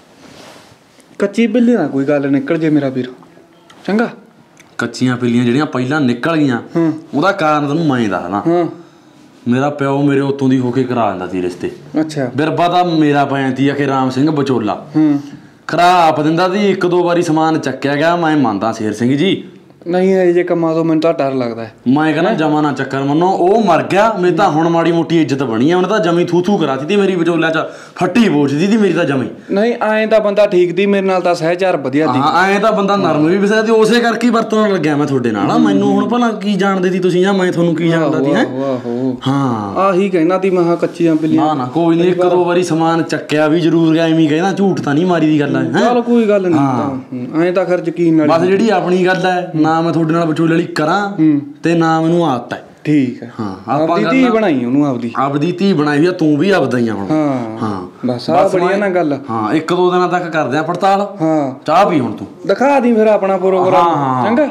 ਕੱਚੀ ਬਿੱਲੀ ਨਾ ਕੋਈ ਗੱਲ ਨਿਕਲ ਜੇ ਮੇਰਾ ਵੀਰ, ਚੰਗਾ? ਕੱਚੀਆਂ ਪਿੱਲੀਆਂ ਜਿਹੜੀਆਂ ਪਹਿਲਾਂ ਨਿਕਲ ਗਈਆਂ ਉਹਦਾ ਕਾਰਨ ਤੈਨੂੰ ਮੈਂ ਦੱਸਦਾ। ਮੇਰਾ ਪਿਓ ਮੇਰੇ ਉੱਤੋਂ ਦੀ ਹੋ ਕੇ ਕਰਾ ਦਿੰਦਾ ਸੀ ਰਿਸ਼ਤੇ। ਅੱਛਾ ਬਿਰਬਾ ਤਾਂ ਮੇਰਾ ਪੈਂਤੀ ਆ ਕਿ ਰਾਮ ਸਿੰਘ ਵਿਚੋਲਾ ਕਰਾ ਆਪ ਦਿੰਦਾ ਸੀ। 1-2 ਵਾਰੀ ਸਮਾਨ ਚੱਕਿਆ ਗਿਆ, ਮੈਂ ਮੰਨਦਾ ਸ਼ੇਰ ਸਿੰਘ ਜੀ ਨਹੀਂ ਇਹ ਜੇ ਕੰਮਾਂ ਤੋਂ ਮੈਨੂੰ ਤਾਂ ਡਰ ਲੱਗਦਾ ਹੈ। ਮੈਂ ਕਹਿੰਦਾ ਜਮਾ ਨਾ ਚੱਕਰ ਮੰਨੋ, ਉਹ ਮਰ ਗਿਆ ਮੇਰੀ ਤਾਂ ਹੁਣ ਮਾੜੀ ਮੋਟੀ ਇੱਜ਼ਤ ਬਣੀ ਆ। ਉਹਨੇ ਤਾਂ ਜਮੀ ਥੂ ਥੂ ਕਰਾਤੀ ਤੀ ਮੇਰੀ ਵਿਚੋਲਿਆਂ ਚ, ਫੱਟੀ ਬੋਝਦੀ ਤੀ ਮੇਰੀ ਤਾਂ ਜਮੀ। ਨਹੀਂ ਐਂ ਤਾਂ ਬੰਦਾ ਠੀਕ ਦੀ, ਮੇਰੇ ਨਾਲ ਤਾਂ ਸਹਿਚਾਰ ਵਧੀਆ ਦੀ। ਹਾਂ ਐਂ ਤਾਂ ਬੰਦਾ ਨਰਮ ਵੀ ਵਿਸਾ ਤੇ ਉਸੇ ਕਰਕੇ ਹੀ ਵਰਤਣ ਲੱਗਿਆ ਮੈਂ ਤੁਹਾਡੇ ਨਾਲ। ਮੈਨੂੰ ਹੁਣ ਭਲਾ ਕੀ ਜਾਣਦੇ ਸੀ ਤੁਸੀਂ ਜਾਂ ਮੈਂ ਤੁਹਾਨੂੰ ਕੀ ਜਾਣਦਾ ਸੀ? ਹੈ ਹਾਂ ਆਹੀ ਕਹਿਣਾ ਤੀ ਮਹਾ ਕੱਚੀਆਂ ਬਿੱਲੀਆਂ। ਨਾ ਕੋਈ ਨਹੀਂ, ਇੱਕ ਦੋ ਵਾਰੀ ਸਮਾਨ ਚੱਕਿਆ ਵੀ ਜ਼ਰੂਰ ਗਿਆ, ਐਵੇਂ ਕਹਿੰਦਾ ਝੂਠ ਤਾਂ ਨਹੀਂ ਮਾਰੀ ਦੀ ਗੱਲ ਹੈ। ਚਲ ਕੋਈ ਗੱਲ ਨਹੀਂ, ਐਂ ਤਾਂ ਖਰ ਯਕੀਨ ਨਾਲ ਬਸ ਜਿਹੜੀ ਆਪਣੀ ਗੱਲ ਹੈ ਨਾ ਮੈਂ ਤੁਹਾਡੇ ਨਾਲ ਵਿਚੋਲੇ ਵਾਲੀ ਕਰਾਂ ਤੇ ਨਾ ਮੈਨੂੰ ਆਦਤ ਹੈ। ਠੀਕ ਹੈ, ਹਾਂ ਆਪਦੀ ਧੀ ਬਣਾਈ ਉਹਨੂੰ, ਆਪਦੀ ਧੀ ਬਣਾਈ ਹੋਈ ਆ, ਤੂੰ ਵੀ ਆਪਦਾ ਹੀ ਆ ਹੁਣ। ਹਾਂ ਬਸ ਆ ਬੜੀ ਨਾ ਗੱਲ। ਹਾਂ ਇੱਕ ਦੋ ਦਿਨਾਂ ਤੱਕ ਕਰਦੇ ਆ ਪੜਤਾਲ। ਹਾਂ ਚਾਹ ਪੀ ਹੁਣ ਤੂੰ, ਦਿਖਾ ਦੀ ਫਿਰ ਆਪਣਾ ਪ੍ਰੋਗਰਾਮ। ਚੰਗਾ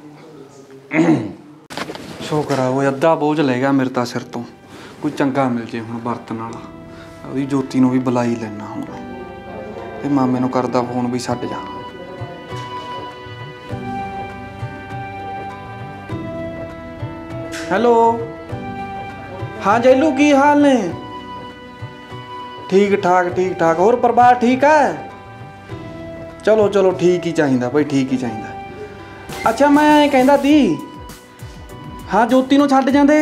ਸ਼ੁਕਰ ਆ ਉਹ ਅੱਧਾ ਬੋਝ ਲੈ ਗਿਆ ਮੇਰੇ ਤਾਂ ਸਿਰ ਤੋਂ। ਕੋਈ ਚੰਗਾ ਮਿਲ ਜੇ ਹੁਣ ਵਰਤਣ ਵਾਲਾ। ਉਹਦੀ ਜੋਤੀ ਨੂੰ ਵੀ ਬੁਲਾਈ ਲੈਣਾ ਹੁਣ, ਤੇ ਮਾਮੇ ਨੂੰ ਕਰਦਾ ਫੋਨ ਵੀ ਛੱਡ ਜਾ। ਹੈਲੋ ਹਾਂ ਜੈਲੂ, ਕੀ ਹਾਲ ਨੇ? ਠੀਕ ਠਾਕ। ਹੋਰ ਪਰਿਵਾਰ ਠੀਕ ਹੈ? ਚਲੋ ਚਲੋ ਠੀਕ ਹੀ ਚਾਹੀਦਾ ਭਾਈ, ਠੀਕ ਹੀ ਚਾਹੀਦਾ। ਅੱਛਾ ਮੈਂ ਕਹਿੰਦਾ ਤੀ, ਹਾਂ ਜੋਤੀ ਨੂੰ ਛੱਡ ਜਾਂਦੇ।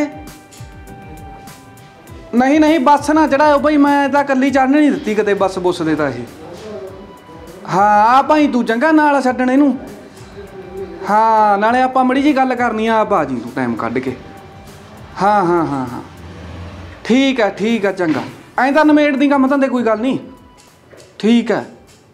ਨਹੀਂ ਬੱਸ ਨਾ ਚੜਾਓ ਭਾਈ, ਮੈਂ ਤਾਂ ਇਕੱਲੀ ਚੜ੍ਹਨ ਨਹੀਂ ਦਿੱਤੀ ਕਿਤੇ ਬੱਸ ਬੁੱਸ ਦੇ ਤਾਂ ਇਹ। ਹਾਂ ਆ ਭਾਈ ਤੂੰ ਚੰਗਾ ਨਾਲ ਛੱਡਣ ਇਹਨੂੰ। ਹਾਂ ਨਾਲੇ ਆਪਾਂ ਮੜੀ ਜੀ ਗੱਲ ਕਰਨੀ ਆ, ਆ ਜੀ ਤੂੰ ਟਾਈਮ ਕੱਢ ਕੇ। ਹਾਂ ਠੀਕ ਆ ਚੰਗਾ। ਐਂ ਤਾਂ ਨਿਮੇੜ ਦੀ ਕੰਮ ਧੰਦੇ, ਕੋਈ ਗੱਲ ਨਹੀਂ। ਠੀਕ ਹੈ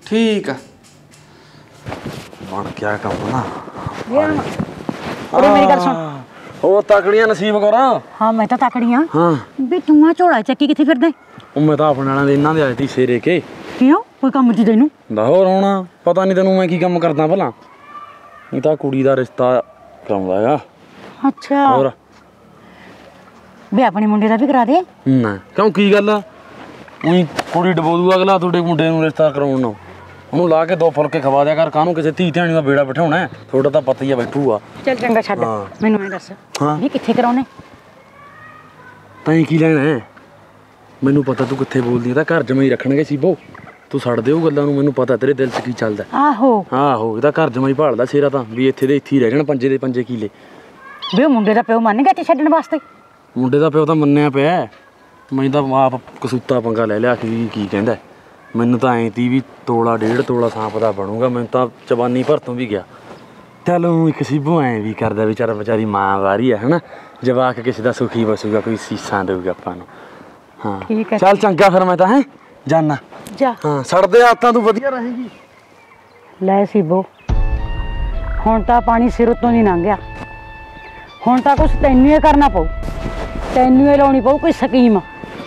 ਬਣ ਗਿਆ ਕੰਮ ਨਾ। ਉਰੇ ਮੇਰੀ ਗੱਲ ਸੁਣ। ਉਹ ਤਕੜੀਆਂ ਨਸੀਬ ਕਰਾਂ। ਹਾਂ ਮੈਂ ਤਾਂ ਤਕੜੀਆਂ। ਹਾਂ ਵੀ ਤੂੰ ਆ ਝੋਲਾ ਚੱਕੀ ਕਿੱਥੇ ਫਿਰਦਾ? ਉਹ ਮੈਂ ਤਾਂ ਆਪਣੇ ਵਾਲਿਆਂ ਦੇ ਇਹਨਾਂ ਦੇ ਆਏ ਤੀ ਸੇਰੇ ਕੇ। ਕਿਉਂ ਕੋਈ ਕੰਮ ਦੀ ਤੈਨੂੰ? ਲਾਹੌਰ ਆਉਣਾ, ਪਤਾ ਨਹੀਂ ਤੈਨੂੰ ਮੈਂ ਕੀ ਕੰਮ ਕਰਦਾ ਭਲਾ। ਇਹ ਤਾਂ ਕੁੜੀ ਦਾ ਰਿਸ਼ਤਾ ਕਰਾਉਂਦਾ ਹੈਗਾ। ਅੱਛਾ ਹੋਰ ਵੀ ਆਪਣੇ ਮੁੰਡੇ ਦਾ ਵੀ ਕਰਾ ਦੇ ਨਾ, ਕਿਉਂ ਕੀ ਗੱਲ ਆ? ਉਹੀ ਕੁੜੀ ਡਬੋ ਦੂ ਅਗਲਾ ਤੁਹਾਡੇ ਮੁੰਡੇ ਨੂੰ ਰਿਸ਼ਤਾ ਕਰਾਉਣ ਨੂੰ। ਉਹਨੂੰ ਲਾ ਕੇ ਦੋ ਫੁਲਕੇ ਖਵਾ ਦਿਆ ਕਰ, ਕਾਹਨੂੰ ਕਿਸੇ ਧੀ ਧਿਆਣੀ ਦਾ ਬੇੜਾ ਬਿਠਾਉਣਾ। ਤੁਹਾਡਾ ਤਾਂ ਪਤਾ ਹੀ ਆ ਬੈਠੂਗਾ। ਚੱਲ ਚੰਗਾ ਛੱਡ, ਮੈਨੂੰ ਐਂ ਦੱਸ ਵੀ ਕਿੱਥੇ ਕਰਾਉਣੇ? ਤੈਂ ਕੀ ਲੈਣਾ ਹੈ? ਮੈਨੂੰ ਪਤਾ ਤੂੰ ਕਿੱਥੇ ਬੋਲਦੀ ਆ, ਤਾਂ ਘਰ ਜਮਾਈ ਰੱਖਣਗੇ ਸੀਬੋ। ਤੂੰ ਛੱਡ ਦੇ ਉਹ ਗੱਲਾਂ ਨੂੰ, ਮੈਨੂੰ ਪਤਾ ਤੇਰੇ ਦਿਲ 'ਚ ਕੀ ਚੱਲਦਾ। ਆਹੋ ਇਹਦਾ ਘਰ ਜਮਾਈ ਭਾਲਦਾ ਸ਼ੇਰਾ ਤਾਂ, ਵੀ ਇੱਥੇ ਦੇ ਇੱਥੇ ਹੀ ਰਹਿ ਜਾਣ ਪੰਜੇ ਦੇ ਪੰਜੇ ਕੀਲੇ। ਵੀ ਉਹ ਮੁੰਡੇ ਦਾ ਪਿਓ ਮੰਨ ਗਿਆ ਤੇ ਛੱਡਣ ਵਾਸਤੇ? ਮੁੰਡੇ ਦਾ ਪਿਓ ਤਾਂ ਮੰਨਿਆ ਪਿਆ, ਮੈਂ ਤਾਂ ਆਪ ਕਸੂਤਾ ਪੰਗਾ ਲੈ ਲਿਆ ਕੀ ਕਹਿੰਦਾ। ਮੈਨੂੰ ਤਾਂ ਐਂ ਤੀ ਵੀ ਤੋਲਾ 1.5 ਤੋਲਾ ਸਾਂਪ ਦਾ ਬਣੂਗਾ। ਮੈਨੂੰ ਤਾਂ ਚਬਾਨੀ ਭਰਤੋਂ ਵੀ ਗਿਆ। ਚੱਲ ਇੱਕ ਸੀਬੋ ਐਂ ਵੀ ਕਰਦਾ, ਵਿਚਾਰਾ ਵਿਚਾਰੀ ਮਾਂ ਵਾਰੀ ਆ ਹਨਾ, ਜਵਾਕ ਕਿਸੇ ਦਾ ਸੁਖੀ ਵਸੂਗਾ, ਕੋਈ ਸੀਸਾਂ ਦੇਊਗਾ ਆਪਾਂ ਨੂੰ। ਹਾਂ ਚੱਲ ਚੰਗਾ ਫਿਰ ਮੈਂ ਤਾਂ ਹੈ ਜਾਨਾ ਜਾ। ਹਾਂ ਛੱਡਦੇ ਆਤਾਂ, ਤੂੰ ਵਧੀਆ ਰਹੇਗੀ। ਲੈ ਸੀਬੋ, ਹੁਣ ਤਾਂ ਪਾਣੀ ਸਿਰ ਉੱਤੋਂ ਨਹੀਂ ਲੰਘ ਗਿਆ। ਹੁਣ ਤਾਂ ਕੁਛ ਤੈਨੂੰ ਹੀ ਕਰਨਾ ਪਊ, ਤੈਨੂੰ ਹੀ ਲਾਉਣੀ ਪਊ ਕੋਈ ਸਕੀਮ।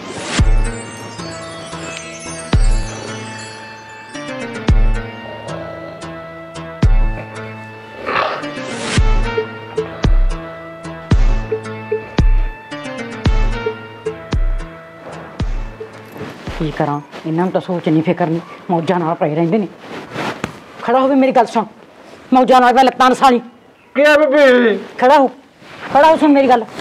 ਕੀ ਕਰਾਂ, ਇਹਨਾਂ ਨੂੰ ਤਾਂ ਸੋਚ ਨਹੀਂ ਫਿਕਰ ਨਹੀਂ, ਮੌਜਾਂ ਨਾਲ ਪਏ ਰਹਿੰਦੇ ਨੇ। ਖੜਾ ਹੋਵੇ ਮੇਰੀ ਗੱਲ ਸੁਣ, ਮੌਜਾਂ ਨਾਲ ਮੈਂ ਲੱਤਾਂ ਨਸਾਲੀ। ਕੀ ਆ ਬੇਬੇ? ਖੜਾ ਹੋ ਸੁਣ ਮੇਰੀ ਗੱਲ।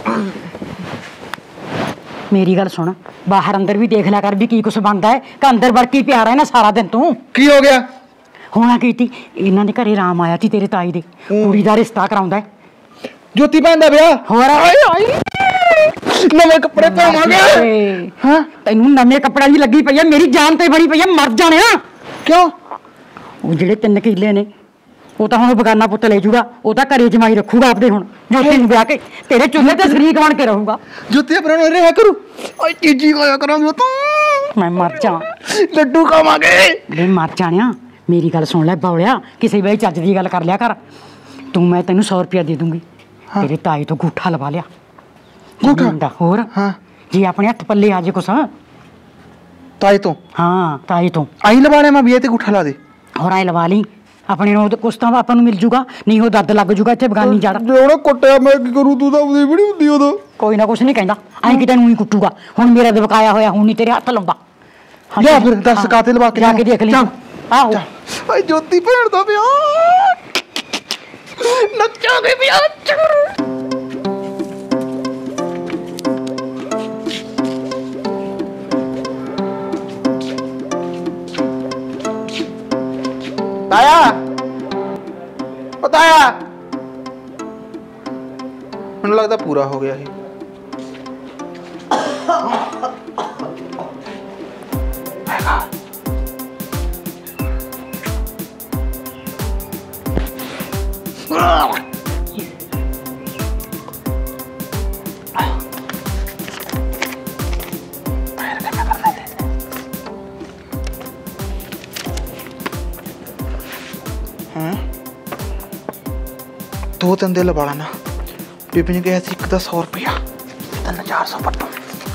ਮੇਰੀ ਗੱਲ ਸੁਣ, ਬਾਹਰ ਅੰਦਰ ਵੀ ਦੇਖ ਲਿਆ ਕਰ ਵੀ ਕੀ ਕੁਛ ਬਣਦਾ ਹੈ ਕਿ ਅੰਦਰ ਵੜ ਕੇ ਪਿਆ ਰਹਿਣਾ ਸਾਰਾ ਦਿਨ ਤੂੰ। ਕੀ ਹੋ ਗਿਆ? ਹੋਣਾ ਕੀਤੀ, ਇਹਨਾਂ ਦੇ ਘਰੇ ਰਾਮ ਆਇਆ ਸੀ ਤੇਰੇ ਤਾਈ ਦੇ, ਕੁੜੀ ਦਾ ਰਿਸ਼ਤਾ ਕਰਾਉਂਦਾ। ਜੋਤੀ ਭੈਣ ਦਾ ਵਿਆਹ? ਹੋਰ ਨਵੇਂ ਕੱਪੜੇ ਪਾਵਾਂਗੇ। ਹਾਂ ਤੈਨੂੰ ਨਵੇਂ ਕੱਪੜਿਆਂ ਦੀ ਲੱਗੀ ਪਈ ਹੈ, ਮੇਰੀ ਜਾਨ ਤੇ ਬੜੀ ਪਈ ਹੈ, ਮਰ ਜਾਣਿਆ। ਕਿਉਂ? ਉਹ ਜਿਹੜੇ 3 ਕਿੱਲੇ ਨੇ ਉਹ ਤਾਂ ਹੁਣ ਬਗਾਨਾ ਪੁੱਤ ਲੈ ਜੂਗਾ, ਉਹ ਤਾਂ ਘਰੇ ਜਮਾਈ ਰੱਖੂਗਾ ਆਪਦੇ। ਹੁਣ ਜੋਤੀ ਨੂੰ ਵਿਆਹ ਕੇ ਤੇਰੇ ਚੁੱਲ੍ਹੇ ਤੇ ਸ਼ਰੀਕ ਬਣ ਕੇ ਰਹੂਗਾ। ਜੋਤੀ ਆਪਣੇ ਨਾਲ ਰਿਹਾ ਕਰੂ। ਓਏ ਚੀਜੀ ਹੋਇਆ ਕਰਾਂਗੇ ਤੂੰ। ਮੈਂ ਮਰ ਜਾ। ਲੱਡੂ ਖਾਵਾਂਗੇ। ਵੇ ਮਰ ਜਾਣਿਆ, ਮੇਰੀ ਗੱਲ ਸੁਣ ਲੈ ਬੌਲਿਆ, ਕਿਸੇ ਵੇਲੇ ਚੱਜ ਦੀ ਗੱਲ ਕਰ ਲਿਆ ਕਰ ਤੂੰ। ਮੈਂ ਤੈਨੂੰ 100 ਰੁਪਇਆ ਦੇ ਦੂੰਗੀ, ਤੇਰੇ ਤਾਏ ਤੋਂ ਗੂਠਾ ਲਵਾ ਲਿਆ। ਗੂਠਾ? ਹੋਰ ਜੀ, ਆਪਣੇ ਹੱਥ ਪੱਲੇ ਆ ਜੇ ਕੁਛ। ਤਾਈ ਤੋਂ? ਹਾਂ ਤਾਈ ਤੋਂ। ਆਈ ਲਵਾਣੇ ਮੈਂ ਵੀ ਤੇ ਗੂਠਾ ਲਾ ਦੇ। ਹੋਰ ਆਏ ਲਵਾ ਲਈ ਆਪਣੇ ਨੂੰ, ਕੁਛ ਤਾਂ ਆਪਾਂ ਨੂੰ ਮਿਲ ਜੂਗਾ, ਨਹੀਂ ਉਹ ਦੱਦ ਲੱਗ ਜੂਗਾ ਇੱਥੇ ਬਗਾਨੀ ਜੜ। ਉਹਨੇ ਕੁੱਟਿਆ ਮੈਂ ਕੀ ਕਰੂ, ਤੂੰ ਤਾਂ ਉਹਦੀ ਵੀ ਨਹੀਂ ਹੁੰਦੀ ਉਦੋਂ। ਕੋਈ ਨਾ ਕੁਛ ਨਹੀਂ ਕਹਿੰਦਾ, ਐਂ ਕਿਤੇ ਨੂੰ ਹੀ ਕੁੱਟੂਗਾ। ਹੁਣ ਮੇਰਾ ਦਬਕਾਇਆ ਹੋਇਆ, ਹੁਣ ਨਹੀਂ ਤੇਰੇ ਹੱਥ ਲਾਉਂਦਾ। ਲਿਆ ਫਿਰ 10 ਕਾਤੇ ਲਵਾ ਕੇ ਜਾ ਕੇ ਦੇਖ ਲਈ। ਆਹੋ ਓਏ ਜੋਤੀ ਭੈਣ ਦਾ ਵਿਆਹ, ਨੱਚਾਂਗੇ ਵਿਆਹ ਚ। ਤਾਇਆ, ਓ ਤਾਇਆ, ਲੱਗਦਾ ਪੂਰਾ ਹੋ ਗਿਆ ਇਹ। दो तीन दे लवा लेना। बीबी ने कहा एक का 100 रुपया 3400 पट्टो।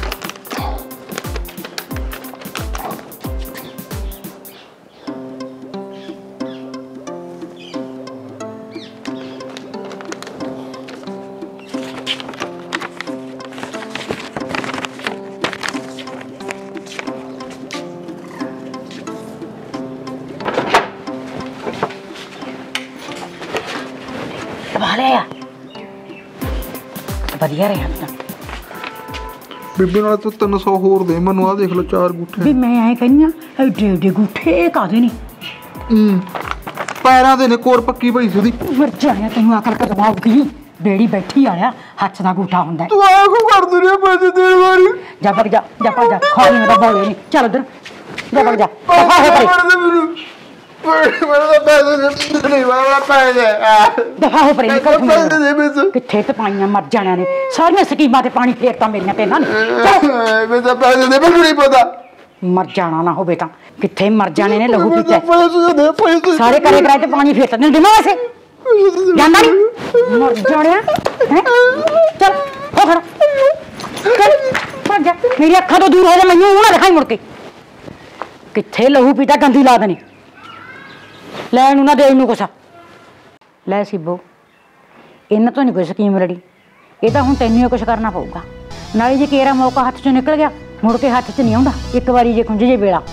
ਵਧੀਆ ਰਿਹਾ ਤਾਂ बीबी नाल तो 300 होर दे मैनू। आ देख लो 4 गुठे ਵੀ ਮੈਂ ਐ ਕਹਿੰਦੀ ਆ ਐਡੇ ਐਡੇ ਗੁੱਠੇ ਇਹ ਕਾਹਦੇ ਨੇ पैरां दे ने कोर पक्की पई सी ओदी। ਮਰ ਜਾਣਿਆ ਤੈਨੂੰ ਅਕਲ ਕਦੋਂ ਆਉਗੀ ਬੇੜੀ ਬੈਠੀ ਆਲਿਆ ਹੱਥ ਦਾ ਗੁੱਠਾ ਹੁੰਦਾ तू आ को कर दे रे पैसे देण वाली। ਜਾ ਭਗ ਜਾ ਜਾ ਭਗ ਜਾ ਖਾਣੀ ਮੇਰਾ ਬੋਲੇ ਨਹੀਂ ਚੱਲ ਉਧਰ ਜਾ ਭਗ ਜਾ ਦਫਾ ਹੋ ਪਰੇ मेरे तो पैसे नहीं वाला पैसे ਦਫਾ ਹੋ ਪਰੇ ਨਿਕਲ ਤੂੰ पैसे दे मेरे ਕਿੱਥੇ ਟਪਾਈਆਂ ਮਰ ਜਾਣਿਆਂ ਨੇ ਸਾਰੀਆਂ ਸਕੀਮਾਂ ਤੇ ਪਾਣੀ ਫੇਰਤਾ ਮੇਰੀਆਂ ਤੇ ਇਹਨਾਂ ਨੇ मेरे तो पैसे दे मैनू नहीं पता। ਮਰ ਜਾਣਾ ਨਾ ਹੋਵੇ ਤਾਂ ਕਿੱਥੇ ਮਰ ਜਾਣੇ ਨੇ ਲਹੂ ਪੀਤਾ पैसे दे पैसे ਸਾਰੇ ਕਰੇ ਕਰਾਏ ਤੇ ਪਾਣੀ ਫੇਰਤਾ ਨਹੀਂ ਦਿਮਾ ਵੈਸੇ ਜਾਂਦਾ ਨਹੀਂ ਮਰ ਜਾਣਿਆ ਹੈ ਚੱਲ ਹੋ ਖੜਾ ਚੱਲ ਭੱਜ ਜਾ ਮੇਰੀ ਅੱਖਾਂ ਤੋਂ ਦੂਰ ਹੋ ਜਾ ਮੈਨੂੰ ਉਹ ਨਾ ਦਿਖਾਈ ਮੁੜ ਕੇ ਕਿੱਥੇ ਲਹੂ ਪੀਤਾ ਗੰਦੀ ਲਾ ਦੇਣੀ ਲੈਣ ਨੂੰ ਨਾ ਦੇਣ ਨੂੰ ਕੁਛ ਲੈ ਸਿੱਬੋ ਇਹਨਾਂ ਤੋਂ ਨਹੀਂ ਕੋਈ ਸਕੀਮ ਲੜੀ ਇਹ ਤਾਂ ਹੁਣ ਤੈਨੂੰ ਹੀ ਕੁਛ ਕਰਨਾ ਪਊਗਾ ਨਾਲੇ ਜੇ ਕੇਰਾ ਮੌਕਾ ਹੱਥ ਚੋਂ ਨਿਕਲ ਗਿਆ ਮੁੜ ਕੇ ਹੱਥ 'ਚ ਨਹੀਂ ਆਉਂਦਾ ਇੱਕ ਵਾਰੀ ਜੇ ਖੁੰਝ ਜੇ ਵੇਲਾ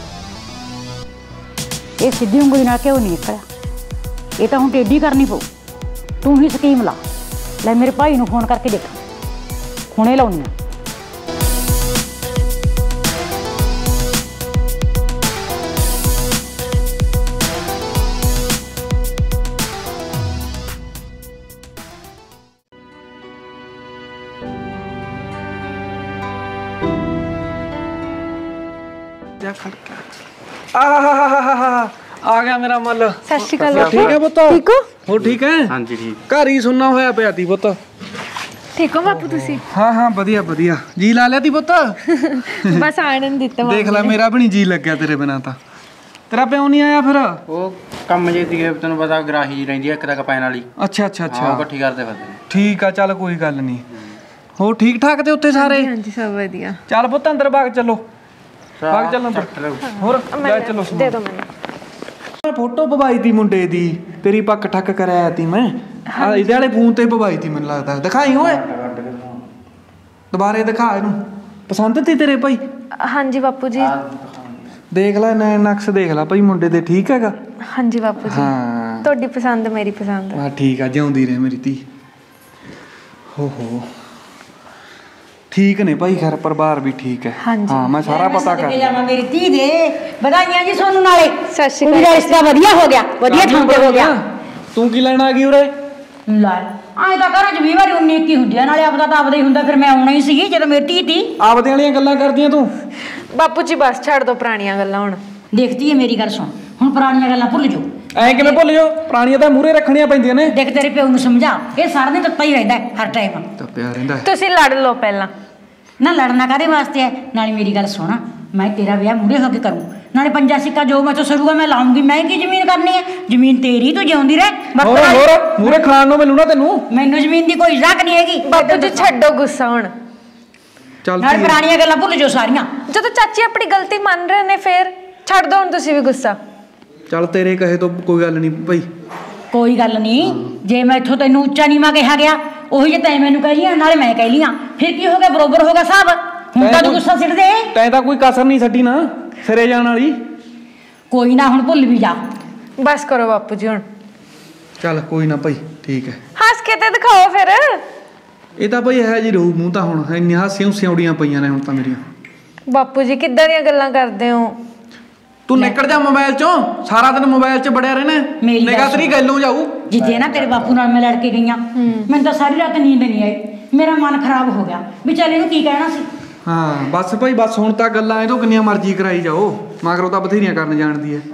ਇਹ ਸਿੱਧੀ ਉਂਗਲੀ ਨਾਲ ਕਿਉਂ ਨਹੀਂ ਨਿਕਲਿਆ ਇਹ ਤਾਂ ਹੁਣ ਟੇਢੀ ਕਰਨੀ ਪਊ ਤੂੰ ਹੀ ਸਕੀਮ ਲਾ ਲੈ ਮੇਰੇ ਭਾਈ ਨੂੰ ਫੋਨ ਕਰਕੇ ਦੇਖ ਹੁਣੇ ਲਾਉਣੀ ਆ ਆ ਗਿਆ ਮੇਰਾ ਮੱਲ। ਸਤਿ ਸ਼੍ਰੀ ਅਕਾਲ ਠੀਕ ਹੈ ਪੁੱਤ? ਠੀਕ ਹੋ? ਹੋ ਠੀਕ ਹੈ? ਹਾਂਜੀ ਠੀਕ। ਘਰ ਹੀ ਸੁਣਨਾ ਹੋਇਆ ਪਿਆ ਤੀ ਪੁੱਤ। ਠੀਕ ਹੋ ਬਾਪੂ ਤੁਸੀਂ? ਹਾਂ ਹਾਂ ਵਧੀਆ ਵਧੀਆ। ਜੀ ਲਾ ਲਿਆ ਤੀ ਪੁੱਤ? ਬਸ ਆਣਨ ਦਿੱਤਾ ਦੇਖ ਲੈ ਮੇਰਾ ਵੀ ਨਹੀਂ ਜੀ ਲੱਗਿਆ ਤੇਰੇ ਬਿਨਾਂ ਤਾਂ। ਤੇਰਾ ਪਿਓ ਨਹੀਂ ਆਇਆ ਫਿਰ? ਉਹ ਕੰਮ ਜੇ ਦੀ ਤੈਨੂੰ ਪਤਾ ਗਰਾਹੀ ਜੀ ਰਹਿੰਦੀ ਆ ਇੱਕ ਤਾਂ ਕਪੈਨ ਵਾਲੀ। ਅੱਛਾ ਅੱਛਾ ਹਾਂ ਅੱਛਾ ਇਕੱਠੀ ਕਰਦੇ ਫਿਰਦੇ ਨੇ। ਠੀਕ ਆ ਚੱਲ ਕੋਈ ਗੱਲ ਨਹੀਂ। ਹੋ ਠੀਕ ਠਾਕ ਤੇ ਉੱਥੇ ਸਾਰੇ? ਹਾਂਜੀ ਸਭ ਵਧੀਆ। ਚੱਲ ਪੁੱਤ ਅੰਦਰ ਬਾਗ ਚੱਲੋ। ਬਾਗ ਚੱਲ ਅੰਦਰ। ਹੋਰ ਲੈ ਚਲੋ ਦੇ ਦੋ ਮੈਨੂੰ। ਮੈਂ ਫੋਟੋ ਪਵਾਈ ਤੀ ਮੁੰਡੇ ਦੀ ਤੇਰੀ ਪੱਕ ਠੱਕ ਕਰਾਇਆ ਤੀ ਮੈਂ ਆ ਇਹਦੇ ਵਾਲੇ ਫੋਨ ਤੇ ਪਵਾਈ ਤੀ ਮੈਨੂੰ ਲੱਗਦਾ। ਦਿਖਾਈ ਓਏ ਦੁਬਾਰੇ ਦਿਖਾ ਇਹਨੂੰ। ਪਸੰਦ ਤੀ ਤੇਰੇ ਭਾਈ? ਹਾਂਜੀ ਬਾਪੂ ਜੀ। ਦੇਖ ਲੈ ਨੈਣ ਨਕਸ਼ ਦੇਖ ਲੈ ਭਾਈ ਮੁੰਡੇ ਤੇ ਠੀਕ ਹੈਗਾ? ਹਾਂਜੀ ਬਾਪੂ ਜੀ। ਹਾਂ ਤੁਹਾਡੀ ਪਸੰਦ ਮੇਰੀ ਪਸੰਦ। ਹਾਂ ਠੀਕ ਆ ਜਿਉਂਦੀ ਰਹੇ ਮੇਰੀ ਧੀ। ਹੋ ਠੀਕ ਨੇ ਭਾਈ ਘਰ ਪਰਿਵਾਰ ਵੀ ਠੀਕ ਹੈ। ਹਾਂ ਮੈਂ ਸਾਰਾ ਪਤਾ ਕਰ ਜਾਵਾਂ ਮੇਰੀ ਧੀ ਦੇ ਵਧਾਈਆਂ ਜੀ ਸੋਨੂੰ ਨਾਲੇ ਸਤਿ ਸ਼੍ਰੀ ਕੁੜੀ ਦਾ ਰਿਸ਼ਤਾ ਵਧੀਆ ਹੋ ਗਿਆ ਵਧੀਆ ਥਾਂ ਤੇ ਹੋ ਗਿਆ। ਤੂੰ ਕੀ ਲੈਣ ਆ ਗਈ ਉਰੇ? ਲੈ ਆਏ ਤਾਂ ਘਰਾਂ 'ਚ 20 ਵਾਰੀ 19 ਕੀ ਹੁੰਦੀ ਆ ਨਾਲੇ ਆਪਦਾ ਤਾਂ ਆਪਦਾ ਹੀ ਹੁੰਦਾ ਫਿਰ ਮੈਂ ਆਉਣਾ ਹੀ ਸੀਗੀ ਜਦੋਂ ਮੇਰੀ ਧੀ ਤੀ। ਆਪਦੇ ਵਾਲੀਆਂ ਗੱਲਾਂ ਕਰਦੀਆਂ ਤੂੰ? ਬਾਪੂ ਜੀ ਬਸ ਛੱਡ ਦੋ ਪੁਰਾਣੀਆਂ ਗੱਲਾਂ ਹੁਣ। ਦੇਖਦੀ ਏ ਮੇਰੀ ਗੱਲ ਸੁਣ ਹੁਣ ਪੁਰਾਣੀਆਂ ਗੱਲਾਂ ਭੁੱਲ ਜਾਓ। ਐ ਕਿਵੇਂ ਭੁੱਲ ਜਾਓ? ਪੁਰਾਣੀਆਂ ਤਾਂ ਮੂਹਰੇ ਰੱਖਣੀਆਂ ਪੈਂਦੀਆਂ ਨੇ। ਦੇਖ ਤੇਰੇ ਪਿਓ ਨੂੰ ਸਮਝਾ ਇਹ ਸਾਰਾ ਦਿਨ ਤੱਤਾ ਹੀ ਰਹਿੰਦਾ ਹਰ ਟਾਈਮ। ਤਾਂ ਪਿਆ ਰਹਿੰਦਾ ਹੈ। ਤੁਸੀਂ ਲੜ ਲਓ ਪਹਿਲਾਂ। ਨਾ ਲੜਨਾ ਕਾਹਦੇ ਵਾਸਤੇ ਹੈ ਨਾਲੇ ਮੇਰੀ ਗੱਲ ਸੁਣ ਮੈਂ ਤੇਰਾ ਵਿਆਹ ਮੂਹਰੇ ਹੋ ਕੇ ਕਰੂੰ ਨਾਲੇ ਪੰਜਾ ਸਿੱਕਾ ਜੋ ਮੈਂ ਤੋਂ ਸਰੂਗਾ ਮੈਂ ਲਾਉਂਗੀ। ਮੈਂ ਕੀ ਜ਼ਮੀਨ ਕਰਨੀ ਹੈ? ਜ਼ਮੀਨ ਤੇਰੀ ਤੂੰ ਜਿਉਂਦੀ ਰਹਿ। ਹੋਰ ਮੂਹਰੇ ਖਾਣ ਨੂੰ ਮਿਲੂ ਨਾ ਤੈਨੂੰ। ਮੈਨੂੰ ਜ਼ਮੀਨ ਦੀ ਕੋਈ ਜ਼ਾਕ ਨਹੀਂ ਹੈਗੀ। ਬਾਪੂ ਜੀ ਛੱਡੋ ਗੁੱਸਾ ਹੁਣ। ਚੱਲ ਨਾਲੇ ਪੁਰਾਣੀਆਂ ਗੱਲਾਂ ਭੁੱਲ ਜਾਓ ਸਾਰੀਆਂ। ਜਦੋਂ ਚਾਚੀ ਆਪਣੀ ਗਲਤੀ ਮੰਨ ਰਹੇ ਨੇ ਫੇਰ ਛੱਡ ਦੋ ਹੁਣ ਤੁਸੀਂ ਵੀ ਗੁੱਸਾ। ਚੱਲ ਤੇਰੇ ਕਹੇ ਤੋਂ ਕੋਈ ਗੱਲ ਨਹੀਂ ਭਾਈ। ਕੋਈ ਗੱਲ ਨਹੀਂ ਜੇ ਮੈਂ ਇੱਥੋਂ ਤੈਨੂੰ ਉੱਚਾ ਨੀਵਾਂ ਕਿਹਾ ਗਿਆ ਉਹੀ ਜੇ ਤੈਂ ਮੈਨੂੰ ਕਹਿ ਲਿਆ ਨਾਲੇ ਮੈਂ ਕਹਿ ਲਿਆ ਫਿਰ ਕੀ ਹੋ ਗਿਆ ਬਰੋਬਰ ਹੋ ਗਿਆ ਸਾਹਿਬ। ਹੁਣ ਤਾਂ ਤੂੰ ਗੁੱਸਾ ਸਿੱਟ ਦੇ। ਤੈਂ ਤਾਂ ਕੋਈ ਕਸਰ ਨਹੀਂ ਛੱਡੀ ਨਾ ਸਿਰੇ ਜਾਣ ਵਾਲੀ। ਕੋਈ ਨਾ ਹੁਣ ਭੁੱਲ ਵੀ ਜਾ। ਬਸ ਕਰੋ ਬਾਪੂ ਜੀ ਹੁਣ। ਚੱਲ ਕੋਈ ਨਾ ਭਾਈ ਠੀਕ ਹੈ। ਹੱਸ ਕੇ ਤੇ ਦਿਖਾਓ ਫਿਰ। ਇਹ ਤਾਂ ਭਾਈ ਹੈ ਜੀ ਰਹੂ ਮੂੰਹ ਤਾਂ ਹੁਣ ਇੰਨੀਆਂ ਸਿਉਂੜੀਆਂ ਪਈਆਂ ਨੇ ਹੁਣ ਤਾਂ ਮੇਰੀਆਂ। ਬਾਪੂ ਜੀ ਕਿੱਦਾਂ ਦੀਆਂ ਗੱਲਾਂ ਕਰਦੇ ਹੋ? ਤੂੰ ਨਿਕਲ ਜਾ ਮੋਬਾਈਲ ਚੋਂ। ਸਾਰਾ ਦਿਨ ਮੋਬਾਈਲ 'ਚ ਬੜਿਆ ਰਹਿਣਾ। ਨਿਗਾਹ ਤੇਰੀ ਗੱਲੋਂ ਜਾਊ। ਜਿੱਦੇ ਨਾ ਤੇਰੇ ਬਾਪੂ ਨਾਲ ਮੈਂ ਲੜ ਕੇ ਗਈਆਂ ਮੈਨੂੰ ਤਾਂ ਸਾਰੀ ਰਾਤ ਨੀਂਦ ਨਹੀਂ ਆਈ। ਮੇਰਾ ਮਨ ਖਰਾਬ ਹੋ ਗਿਆ ਵੀ ਚੱਲ ਇਹਨੂੰ ਕੀ ਕਹਿਣਾ ਸੀ। ਹਾਂ ਬਸ ਭਾਈ ਬਸ, ਹੁਣ ਤਾਂ ਗੱਲਾਂ ਇਹ ਤੋਂ ਕਿੰਨੀਆਂ ਮਰਜ਼ੀ ਕਰਾਈ ਜਾਓ, ਮਗਰੋਂ ਤਾਂ ਬਥੇਰੀਆਂ ਕਰਨ ਜਾਣਦੀ ਐ।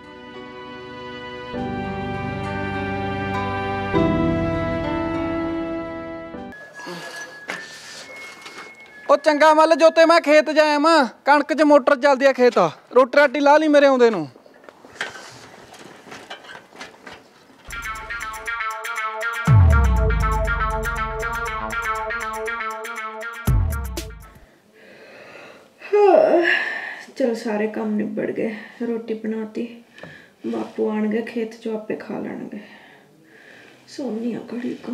ਉਹ ਚੰਗਾ ਮੱਲ ਜੋਤੇ, ਮੈਂ ਖੇਤ ਜਾਇਆ ਮਾਂ, ਕਣਕ 'ਚ ਮੋਟਰ ਚੱਲਦੀ ਆ ਖੇਤ, ਰੋਟੀ ਰਾਟੀ ਲਾ ਲਈ ਮੇਰੇ ਆਉਂਦੇ ਨੂੰ। ਚਲ ਸਾਰੇ ਕੰਮ ਨਿਬੜ ਗਏ, ਰੋਟੀ ਬਣਾਤੀ, ਬਾਪੂ ਆਣਗੇ ਖੇਤ 'ਚੋਂ ਆਪੇ ਖਾ ਲੈਣਗੇ। ਸੋਨੀ ਆ ਘੜੀ ਕੋ।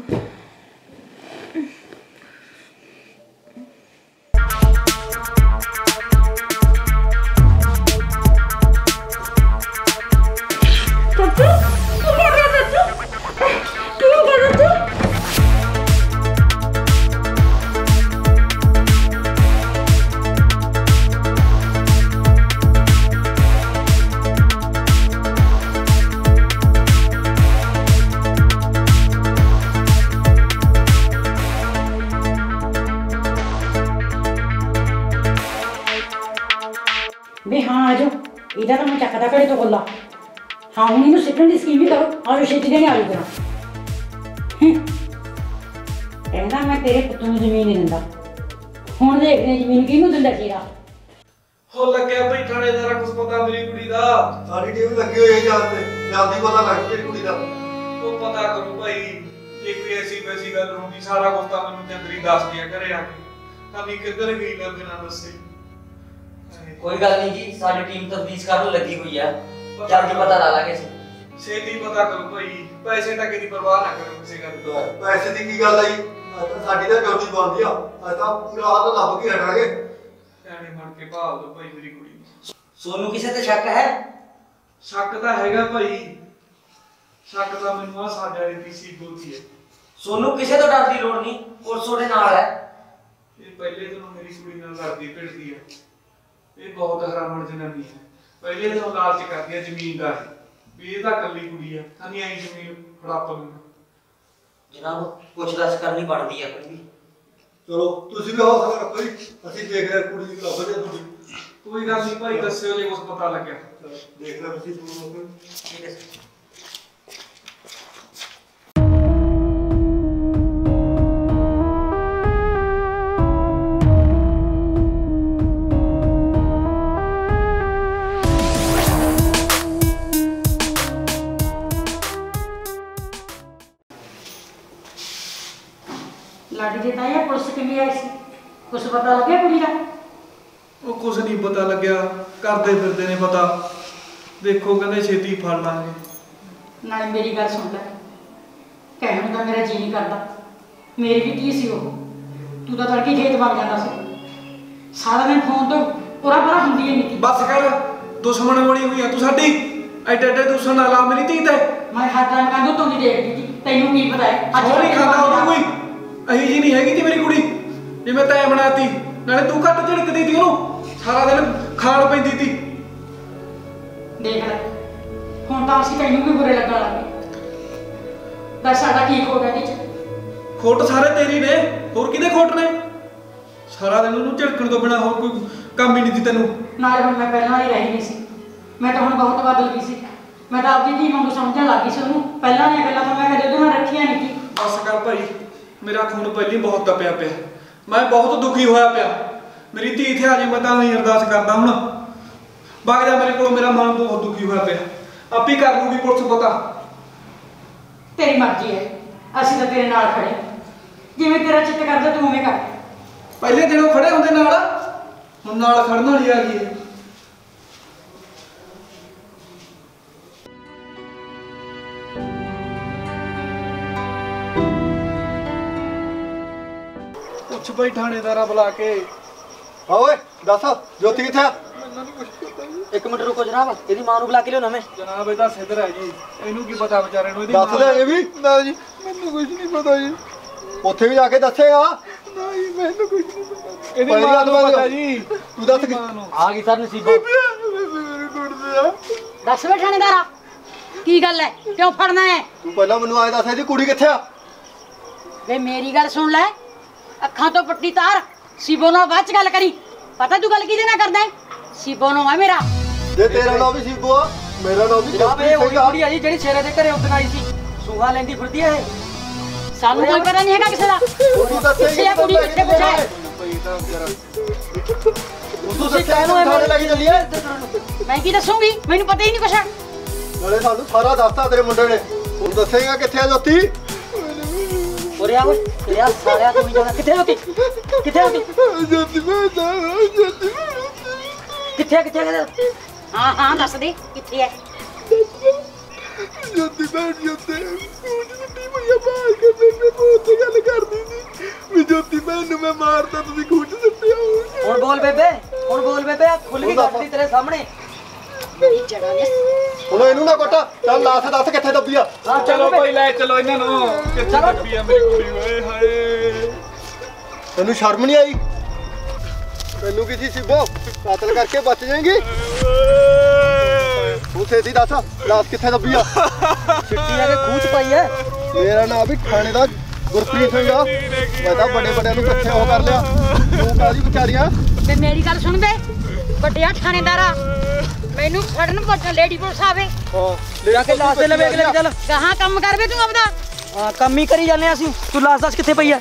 ਵੇ ਹਾਂ ਆ ਜਾਓ, ਇਹਦਾ ਤਾਂ ਮੈਂ ਚੱਕਦਾ ਘੜੇ ਤੋਂ ਗੱਲਾਂ। ਹਾਂ ਹੁਣ ਇਹਨੂੰ ਸਿੱਖਣ ਦੀ ਸਕੀਮ ਵੀ ਕਰੋ, ਆਜੋ ਛੇਤੀ ਦੇ ਨਹੀਂ ਆਜੋ ਕਰਾਂ। ਕਹਿੰਦਾ ਮੈਂ ਤੇਰੇ ਪੁੱਤ ਨੂੰ ਜ਼ਮੀਨ ਨਹੀਂ ਦਿੰਦਾ, ਹੁਣ ਦੇਖਦੇ ਜ਼ਮੀਨ ਕਿਹਨੂੰ ਦਿੰਦਾ ਸੀਗਾ। ਹੋ ਲੱਗਿਆ ਭਾਈ ਥਾਣੇਦਾਰਾ ਕੁਛ ਪਤਾ ਮੇਰੀ ਕੁੜੀ ਦਾ? ਸਾਡੀ ਟੀਮ ਲੱਗੀ ਹੋਈ ਹੈ ਜਾਂਦੇ ਜਲਦੀ ਪਤਾ ਲੱਗ ਤੇਰੀ ਕੁੜੀ ਦਾ। ਉਹ ਪਤਾ ਕਰੋ ਭਾਈ, ਜੇ ਕੋਈ ਐਸੀ ਵੈਸੀ ਗੱਲ ਹੁੰਦੀ ਸਾਰਾ ਕੁਝ ਤਾਂ ਮੈਨੂੰ ਚੰਦਰੀ ਦੱਸ ਦਿਆ ਘਰੇ ਆ ਕੇ, ਕਮੀ ਕਿੱਧਰ ਗਈ ਨਾ ਬਿਨਾਂ ਦੱਸੇ। ਕੋਈ ਗੱਲ ਨਹੀਂ ਜੀ, ਸਾਡੀ ਟੀਮ ਤਫਤੀਸ਼ ਕਰਨ ਲੱਗੀ ਹੋਈ ਹੈ, ਜਲਦੀ ਪਤਾ ਲਾ ਲਾਂਗੇ ਅਸੀਂ। ਛੇਤੀ ਪਤਾ ਕਰੋ ਭਾਈ, ਪੈਸੇ ਟਕੇ ਦੀ ਪਰਵਾਹ ਨਾ ਕਰੋ ਕਿਸੇ ਗੱਲ ਦੀ। ਪੈਸੇ ਦੀ ਕੀ ਗੱਲ ਆਈ? ਸਾਡੀ ਤਾਂ ਡਿਊਟੀ ਬਣਦੀ ਆ, ਅੱਜ ਤਾਂ ਪੂਰਾ ਹੱਥ ਲੱਭ ਕੇ ਹਟਾਂਗੇ। ਐਵੇਂ ਬਣ ਕੇ ਭਾਲ ਦੋ ਭਾਈ ਮੇਰੀ ਕੁੜੀ ਨੂੰ। ਸੋਨੂੰ ਕਿਸੇ ਤੇ ਸ਼ੱਕ ਹੈ? ਸ਼ੱਕ ਤਾਂ ਹੈਗਾ ਭਾਈ, ਸ਼ੱਕ ਤਾਂ ਮੈਨੂੰ ਆ ਸਾਡੇ ਵਾਲੀ ਪੀਸੀ ਬੋਲਦੀ ਹੈ। ਸੋਨੂੰ ਕਿਸੇ ਤੋਂ ਡਰ ਦੀ ਲੋੜ ਨਹੀਂ, ਪੁਲਿਸ ਉਹਦੇ ਨਾਲ ਹੈ। ਇਹ ਪਹਿਲੇ ਦਿਨੋਂ ਮੇਰੀ ਕੁੜੀ ਨਾਲ ਲੜਦੀ ਭਿੜਦੀ ਹੈ, ਇਹ ਬਹੁਤ ਹਰਾਮਣ ਜਨਾਨੀ ਹੈ। ਪਹਿਲੇ ਦਿਨੋਂ ਲਾਲਚ ਕਰਦੀ ਹੈ ਜ਼ਮੀਨ ਦਾ, ਵੀ ਇਹ ਤਾਂ ਇਕੱਲੀ ਕੁੜੀ ਹੈ, ਕਹਿੰਦੀ ਆਈ ਜ਼ਮੀਨ ਹੜੱਪ ਲੂੰਗਾ। ਜਨਾਬ ਪੁੱਛ ਦੱਸ ਕਰਨੀ ਬਣਦੀ ਹੈ ਕੋਈ ਵੀ। ਚਲੋ ਤੁਸੀਂ ਵੀ ਹੌਸਲਾ ਰੱਖੋ ਜੀ, ਅਸੀਂ ਦੇਖ ਰਹੇ ਕੁੜੀ ਦੀ ਲੱਭਦੇ ਆ ਤੁਹਾਡੀ। ਕੋਈ ਗੱਲ ਨਹੀਂ ਭਾਈ, ਦੱਸਿਓ ਜੇ ਕੁਝ ਪਤਾ ਲੱਗਿਆ। ਦੇਖ ਲੈ ਤੁਸੀਂ ਤੁਹਾਨੂੰ ਠੀਕ ਹੈ। ਲਾਡੀ ਦੇ ਤਾਂ ਇਹ ਪੁਲਿਸ ਕਿਵੇਂ ਆਈ ਸੀ, ਕੁਛ ਪਤਾ ਲੱਗਿਆ ਕੁੜੀ ਦਾ? ਉਹ ਕੁਝ ਨਹੀਂ ਪਤਾ ਲੱਗਿਆ, ਕਰਦੇ ਫਿਰਦੇ ਨੇ ਪਤਾ, ਦੇਖੋ ਕਹਿੰਦੇ ਛੇਤੀ ਫੜ ਲਾਂਗੇ। ਨਾਲੇ ਮੇਰੀ ਗੱਲ ਸੁਣ ਲੈ, ਕਹਿਣ ਨੂੰ ਤਾਂ ਮੇਰਾ ਜੀ ਨਹੀਂ ਕਰਦਾ, ਮੇਰੀ ਵੀ ਧੀ ਸੀ ਉਹ। ਤੂੰ ਤਾਂ ਤੜਕੇ ਖੇਤ ਵਗ ਜਾਂਦਾ ਸੀ, ਸਾਰਾ ਦਿਨ ਫੋਨ ਤੋਂ ਪੂਰਾ ਹੁੰਦੀ ਹੈ ਨਹੀਂ। ਬਸ ਕਰ, ਦੁਸ਼ਮਣ ਬਣੀ ਹੋਈ ਆ ਤੂੰ ਸਾਡੀ, ਐਡੇ ਐਡੇ ਦੁਸ਼ਮਣ ਨਾ ਲਾ ਮੇਰੀ ਧੀ ਤੇ। ਮੈਂ ਹਰ ਟਾਈਮ ਕਹਿੰਦਾ ਤੂੰ ਨਹੀਂ ਦੇਖਦੀ ਸੀ, ਤੈਨੂੰ ਕੀ ਪਤਾ ਹੈ ਸੌ ਨਹੀਂ ਖਾਂਦਾ ਉਹਨੂੰ ਕੋਈ, ਅਹੀ ਜੀ ਨਹੀਂ ਹੈਗੀ ਤੀ ਮੇਰੀ ਕੁੜੀ ਜਿਵੇਂ ਤੈਂ ਬਣਾਤੀ। ਨਾਲੇ ਤੂੰ ਘੱਟ ਝਿੜਕਦੀ ਤੀ ਉਹਨੂੰ, ਸਾਰਾ ਦਿਨ ਖਾਣ ਪੈਂਦੀ ਤੀ। ਦੇਖ ਲੈ ਹੁਣ ਤਾਂ ਅਸੀਂ ਤੈਨੂੰ ਵੀ ਬੁਰੇ ਲੱਗਣ ਲੱਗੇ। ਬਸ ਸਾਡਾ ਕੀ ਹੋ ਗਿਆ ਵਿੱਚ? ਖੋਟ ਸਾਰੇ ਤੇਰੀ ਨੇ, ਹੋਰ ਕਿਹਦੇ ਖੋਟ ਨੇ? ਸਾਰਾ ਦਿਨ ਉਹਨੂੰ ਝਿੜਕਣ ਤੋਂ ਬਿਨਾ ਹੋਰ ਕੋਈ ਕੰਮ ਹੀ ਨਹੀਂ ਦੀ ਤੈਨੂੰ। ਨਾਲੇ ਹੁਣ ਮੈਂ ਪਹਿਲਾਂ ਹੀ ਰਹੀ ਨਹੀਂ ਸੀ, ਮੈਂ ਤਾਂ ਹੁਣ ਬਹੁਤ ਬਦਲ ਗਈ ਸੀ। ਮੈਂ ਤਾਂ ਆਪਣੀ ਧੀ ਵਾਂਗੂ ਸਮਝਣ ਲੱਗ ਗਈ ਸੀ ਉਹਨੂੰ। ਪਹਿਲਾਂ ਦੀਆਂ ਗੱਲਾਂ ਤਾਂ ਮੈਂ ਕਦੇ ਉਹਦੇ ਨਾਲ ਰੱਖੀਆਂ ਨਹੀਂ ਸੀ। ਬਸ ਕਰ ਭਾਈ, ਮੇਰਾ ਖੂਨ ਪਹਿਲੀ ਬਹੁਤ ਤਪਿਆ ਪਿਆ, ਮੈਂ ਬਹੁਤ ਦੁਖੀ ਹੋਇਆ ਪਿਆ। ਮੇਰੀ ਧੀ ਇੱਥੇ ਆ ਜੇ, ਮੈਂ ਤਾਂ ਹੀ ਅਰਦਾਸ ਕਰਦਾ ਹੁਣ। ਵਗ ਜਾ ਮੇਰੇ ਕੋਲ, ਮੇਰਾ ਮਨ ਬਹੁਤ ਦੁਖੀ ਹੋਇਆ ਪਿਆ। ਆਪੀ ਕਰ ਲੂਗੀ ਪੁਲਿਸ ਪਤਾ। ਤੇਰੀ ਮਰਜ਼ੀ ਹੈ, ਅਸੀਂ ਤਾਂ ਤੇਰੇ ਨਾਲ ਖੜੇ, ਜਿਵੇਂ ਤੇਰਾ ਚਿੱਤ ਕਰਦਾ ਤੂੰ ਉਵੇਂ ਕਰ। ਪਹਿਲੇ ਦਿਨੋਂ ਖੜੇ ਹੁੰਦੇ ਨਾਲ, ਹੁਣ ਨਾਲ ਖੜਨ ਵਾਲੀ ਆ ਗਈ ਹੈ। ਪੁੱਛ ਭਾਈ ਥਾਣੇਦਾਰਾ ਬੁਲਾ ਕੇ। ਹਾਂ ਓਏ ਦੱਸ ਜੋਤੀ ਕਿੱਥੇ ਆ? ਇੱਕ ਮਿੰਟ ਰੁਕੋ ਜਨਾਬ, ਇਹਦੀ ਮਾਂ ਨੂੰ ਬੁਲਾ ਕੇ ਲਿਓ ਨਾ। ਮੈਂ ਜਨਾਬ ਇਹਦਾ ਸਿੱਧਰ ਹੈ ਜੀ, ਇਹਨੂੰ ਕੀ ਪਤਾ ਵਿਚਾਰੇ ਨੂੰ। ਇਹਦੀ ਦੱਸ ਮਾਂ- ਦੇ ਇਹ ਵੀ। ਨਾ ਜੀ ਮੈਨੂੰ ਕੁਝ ਨਹੀਂ ਪਤਾ ਜੀ। ਉੱਥੇ ਵੀ ਜਾ ਕੇ ਦੱਸੇਗਾ। ਨਹੀਂ ਮੈਨੂੰ ਕੁਝ ਨਹੀਂ ਪਤਾ। ਇਹਦੀ ਪਹਿਲੀ ਮਾਂ ਗੱਲ ਨੂੰ ਤਾਂ ਪਤਾ ਜੀ। ਤੂੰ ਦੱਸ ਕਿ ਆ ਗਈ ਸਰ ਨਸੀਬੋ। ਮੇਰੇ ਗੁੱਟਦੇ ਆ। ਦੱਸ ਵੇ ਥਾਣੇਦਾਰਾ, ਕੀ ਗੱਲ ਹੈ, ਕਿਉਂ ਫੜਨਾ ਹੈ? ਤੂੰ ਪਹਿਲਾਂ ਮੈਨੂੰ ਆਏ ਦੱਸ ਇਹਦੀ ਕੁੜੀ ਕਿੱਥੇ ਆ? ਵੇ ਮੇਰੀ ਗੱਲ ਸੁਣ ਲੈ, ਅੱਖਾਂ ਤੋਂ ਪੱਟੀ ਤਾਰ ਸੀਬੋ ਨਾਲ ਬਾਅਦ ਚ ਗੱਲ ਕਰੀ ਪਤਾ ਤੂੰ ਗੱਲ ਕਿਹਦੇ ਨਾਲ ਕਰਦਾ ਹੈ ਸੀਬੋ ਨੂੰ ਆ ਮੇਰਾ ਜੇ ਤੇਰਾ ਨਾਮ ਵੀ ਸੀਬੋ ਆ ਮੇਰਾ ਨਾਮ ਵੀ ਜਨਾਬ ਇਹ ਉਹੀ ਕੁੜੀ ਆ ਜੀ ਜਿਹੜੀ ਸ਼ੇਰੇ ਦੇ ਘਰੇ ਉਦਣ ਆਈ ਸੀ ਸੂਹਾ ਲੈਂਦੀ ਫਿਰਦੀ ਐ ਇਹ ਸਾਨੂੰ ਕੋਈ ਪਤਾ ਨਹੀਂ ਹੈਗਾ ਕਿਸੇ ਦਾ ਤੂੰ ਦੱਸੇਂਗੀ ਕਿੱਥੇ ਆ ਕੁੜੀ ਕਿੱਥੇ ਪੁੱਛਿਆ ਤੂੰ ਦੱਸਿਆ ਨੂੰ ਐਵੇਂ ਲੱਗੀ ਚੱਲੀ ਐ ਮੈਂ ਕੀ ਦੱਸੂਗੀ ਮੈਨੂੰ ਪਤਾ ਹੀ ਨਹੀਂ ਕੁਛ ਨਾਲੇ ਸਾਨੂੰ ਸਾਰਾ ਦੱਸਤਾ ਤੇਰੇ ਮੁੰਡੇ ਨੇ ਹੁਣ ਦੱਸੇਗਾ ਕਿੱਥੇ ਆ ਜੋਤੀ ਉਰੇ ਆ ਓਏ ਤੇਰਾ ਸਾਰਿਆ ਤੂੰ ਜਾਣਾ ਕਿੱਥੇ ਹੋਤੀ ਜੋਤੀ ਮੈਂ ਜੋਤੀ ਕਿੱਥੇ ਹਾਂ ਹਾਂ ਦੱਸ ਦੇ ਕਿੱਥੇ ਹੈ ਜੋਤੀ ਮੈਂ ਜੋਤੀ ਜੋਤੀ ਭਈਆ ਬਾਹਰ ਕੇ ਮੇਰੇ ਮੂੰਹ ਤੇ ਗੱਲ ਕਰਦੀ ਸੀ ਵੀ ਜੋਤੀ ਮੈਨੂੰ ਮੈਂ ਮਾਰਦਾ ਤੁਸੀਂ ਖੂਚ ਸੁੱਟਿਆ ਹੁਣ ਬੋਲ ਬੇਬੇ ਆ ਖੁੱਲ ਗਈ ਗੱਡੀ ਤੇਰੇ ਸਾਹਮਣੇ ਮੇਰੀ ਜੜਾ ਨੇ ਹੁਣ ਇਹਨੂੰ ਨਾ ਕੋਟਾ ਚੱਲ ਲਾਸ਼ ਦੱਸ ਕਿੱਥੇ ਦੱਬੀ ਆ ਹਾਂ ਚਲੋ ਭਾਈ ਲੈ ਚਲੋ ਇਹਨਾਂ ਨੂੰ ਕਿੱਥੇ ਦੱਬੀ ਆ ਮੇਰੀ ਕੁੜੀ ਓਏ ਹਾਏ ਤੈਨੂੰ ਸ਼ਰਮ ਨਹੀਂ ਆਈ ਤੈਨੂੰ ਕੀ ਸੀ ਸਿੱਬੋ ਕਾਤਲ ਕਰਕੇ ਬਚ ਜਾਏਂਗੀ ਤੂੰ ਛੇਤੀ ਦੱਸ ਲਾਸ਼ ਕਿੱਥੇ ਦੱਬੀ ਆ ਛਿੱਟੀ ਆ ਕੇ ਖੂਚ ਪਾਈ ਐ ਮੇਰਾ ਨਾਮ ਵੀ ਥਾਣੇ ਦਾ ਗੁਰਪ੍ਰੀਤ ਸਿੰਘ ਆ ਮੈਂ ਤਾਂ ਬੜੇ ਬੜਿਆਂ ਨੂੰ ਇਕੱਠੇ ਹੋ ਕਰ ਲਿਆ ਤੂੰ ਕਾਹਦੀ ਵਿਚਾਰੀਆਂ ਤੇ ਮੇਰੀ ਗੱਲ ਸੁਣ ਬੇ ਵੱਡਿਆ ਥਾਣੇਦਾਰਾ ਮੈਨੂੰ ਫੜਨ ਪੱਟ ਲੇਡੀ ਪੁਲਿਸ ਆਵੇ ਹਾਂ ਜਾ ਕੇ ਲਾਸ਼ ਦੇ ਲਵੇ ਅਗਲੇ ਚੱਲ ਕਹਾਂ ਕੰਮ ਕਰ ਵੇ ਤੂੰ ਆਪਦਾ ਹਾਂ ਕੰਮ ਹੀ ਕਰੀ ਜਾਂਦੇ ਅਸੀਂ ਤੂੰ ਲਾਸ਼ ਦੱਸ ਕਿੱਥੇ ਪਈ ਐ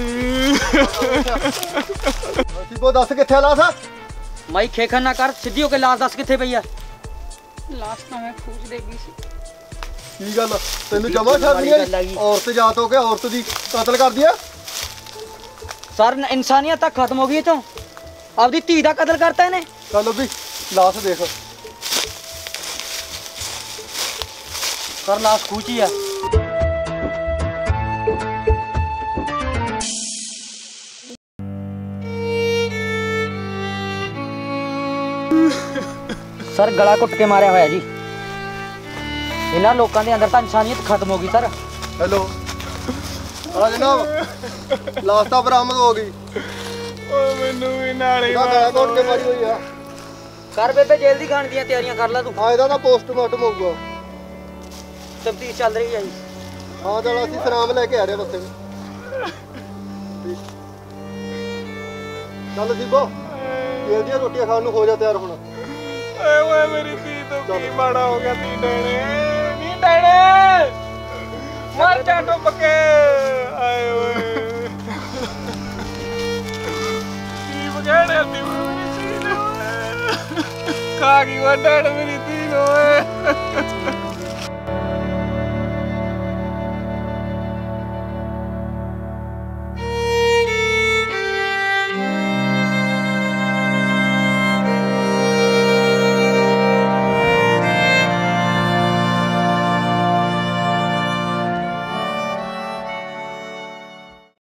ਸਿੱਬੋ ਦੱਸ ਕਿੱਥੇ ਆ ਲਾਸ਼ ਮਾਈ ਖੇਖਣ ਨਾ ਕਰ ਸਿੱਧੀ ਹੋ ਕੇ ਲਾਸ਼ ਦੱਸ ਕਿੱਥੇ ਪਈ ਐ ਲਾਸਟ ਤਾਂ ਮੈਂ ਖੂਚ ਦੇ ਗਈ ਸੀ ਕੀ ਗੱਲ ਤੈਨੂੰ ਜਮਾ ਸ਼ਰਮ ਨਹੀਂ ਆਈ ਔਰਤ ਜਾਤ ਹੋ ਕੇ ਔਰਤ ਦੀ ਕਤਲ ਕਰਦੀ ਆ ਸਰ ਇਨਸਾਨੀਅਤ ਤਾਂ ਖਤਮ ਹੋ ਗਈ ਇਹ ਤੋਂ ਆਪਦੀ ਧੀ ਦਾ ਕਤਲ ਕਰਤਾ ਇਹਨੇ ਚੱਲ ਵੀ ਲਾਸ਼ ਦੇਖ ਸਰ ਲਾਸ਼ ਖੂਚੀ ਆ ਸਰ ਗਲਾ ਘੁੱਟ ਕੇ ਮਾਰਿਆ ਹੋਇਆ ਜੀ ਇਹਨਾਂ ਲੋਕਾਂ ਦੇ ਅੰਦਰ ਤਾਂ ਇਨਸਾਨੀਅਤ ਖਤਮ ਹੋ ਗਈ ਸਰ ਹੈਲੋ ਆ ਜਨਾਬ ਲਾਸ਼ ਤਾਂ ਬਰਾਮਦ ਹੋ ਗਈ ਓਏ ਮੈਨੂੰ ਵੀ ਨਾਲੇ ਇਹਦਾ ਗਲਾ ਘੋਟ ਕੇ ਮਾਰੀ ਹੋਈ ਆ ਕਰ ਬੇਬੇ ਜੇਲ੍ਹ ਦੀ ਖਾਣ ਦੀਆਂ ਤਿਆਰੀਆਂ ਕਰ ਲੈ ਤੂੰ ਹਾਂ ਇਹਦਾ ਤਾਂ ਪੋਸਟਮਾਰਟਮ ਹੋਊਗਾ ਤਫਤੀਸ਼ ਚੱਲ ਰਹੀ ਹੈ ਜੀ ਹਾਂ ਚਲ ਅਸੀਂ ਸਨਾਮ ਲੈ ਕੇ ਆ ਰਹੇ ਬੱਸੇ ਚੱਲ ਸੀਬੋ ਜੇਲ੍ਹ ਦੀਆਂ ਰੋਟੀਆਂ ਖਾਣ ਨੂੰ ਹੋ ਜਾ ਤਿਆਰ ਹੁਣ ਓਏ ਮੇਰੀ ਧੀ ਤੋਂ ਕੀ ਮਾੜਾ ਹੋ ਗਿਆ ਨੀ ਡੈਣੇ ਮਰ ਜਾ ਟੁੱਪ ਕੇ ਆਏ ਓਏ ਕੀ ਬਗੜਿਆ ਤੀ ਮੇਰੀ ਧੀ ਨੂੰ ਖਾ ਗਈ ਵਾ ਡੈਣ ਮੇਰੀ ਧੀ ਨੂੰ ਓਏ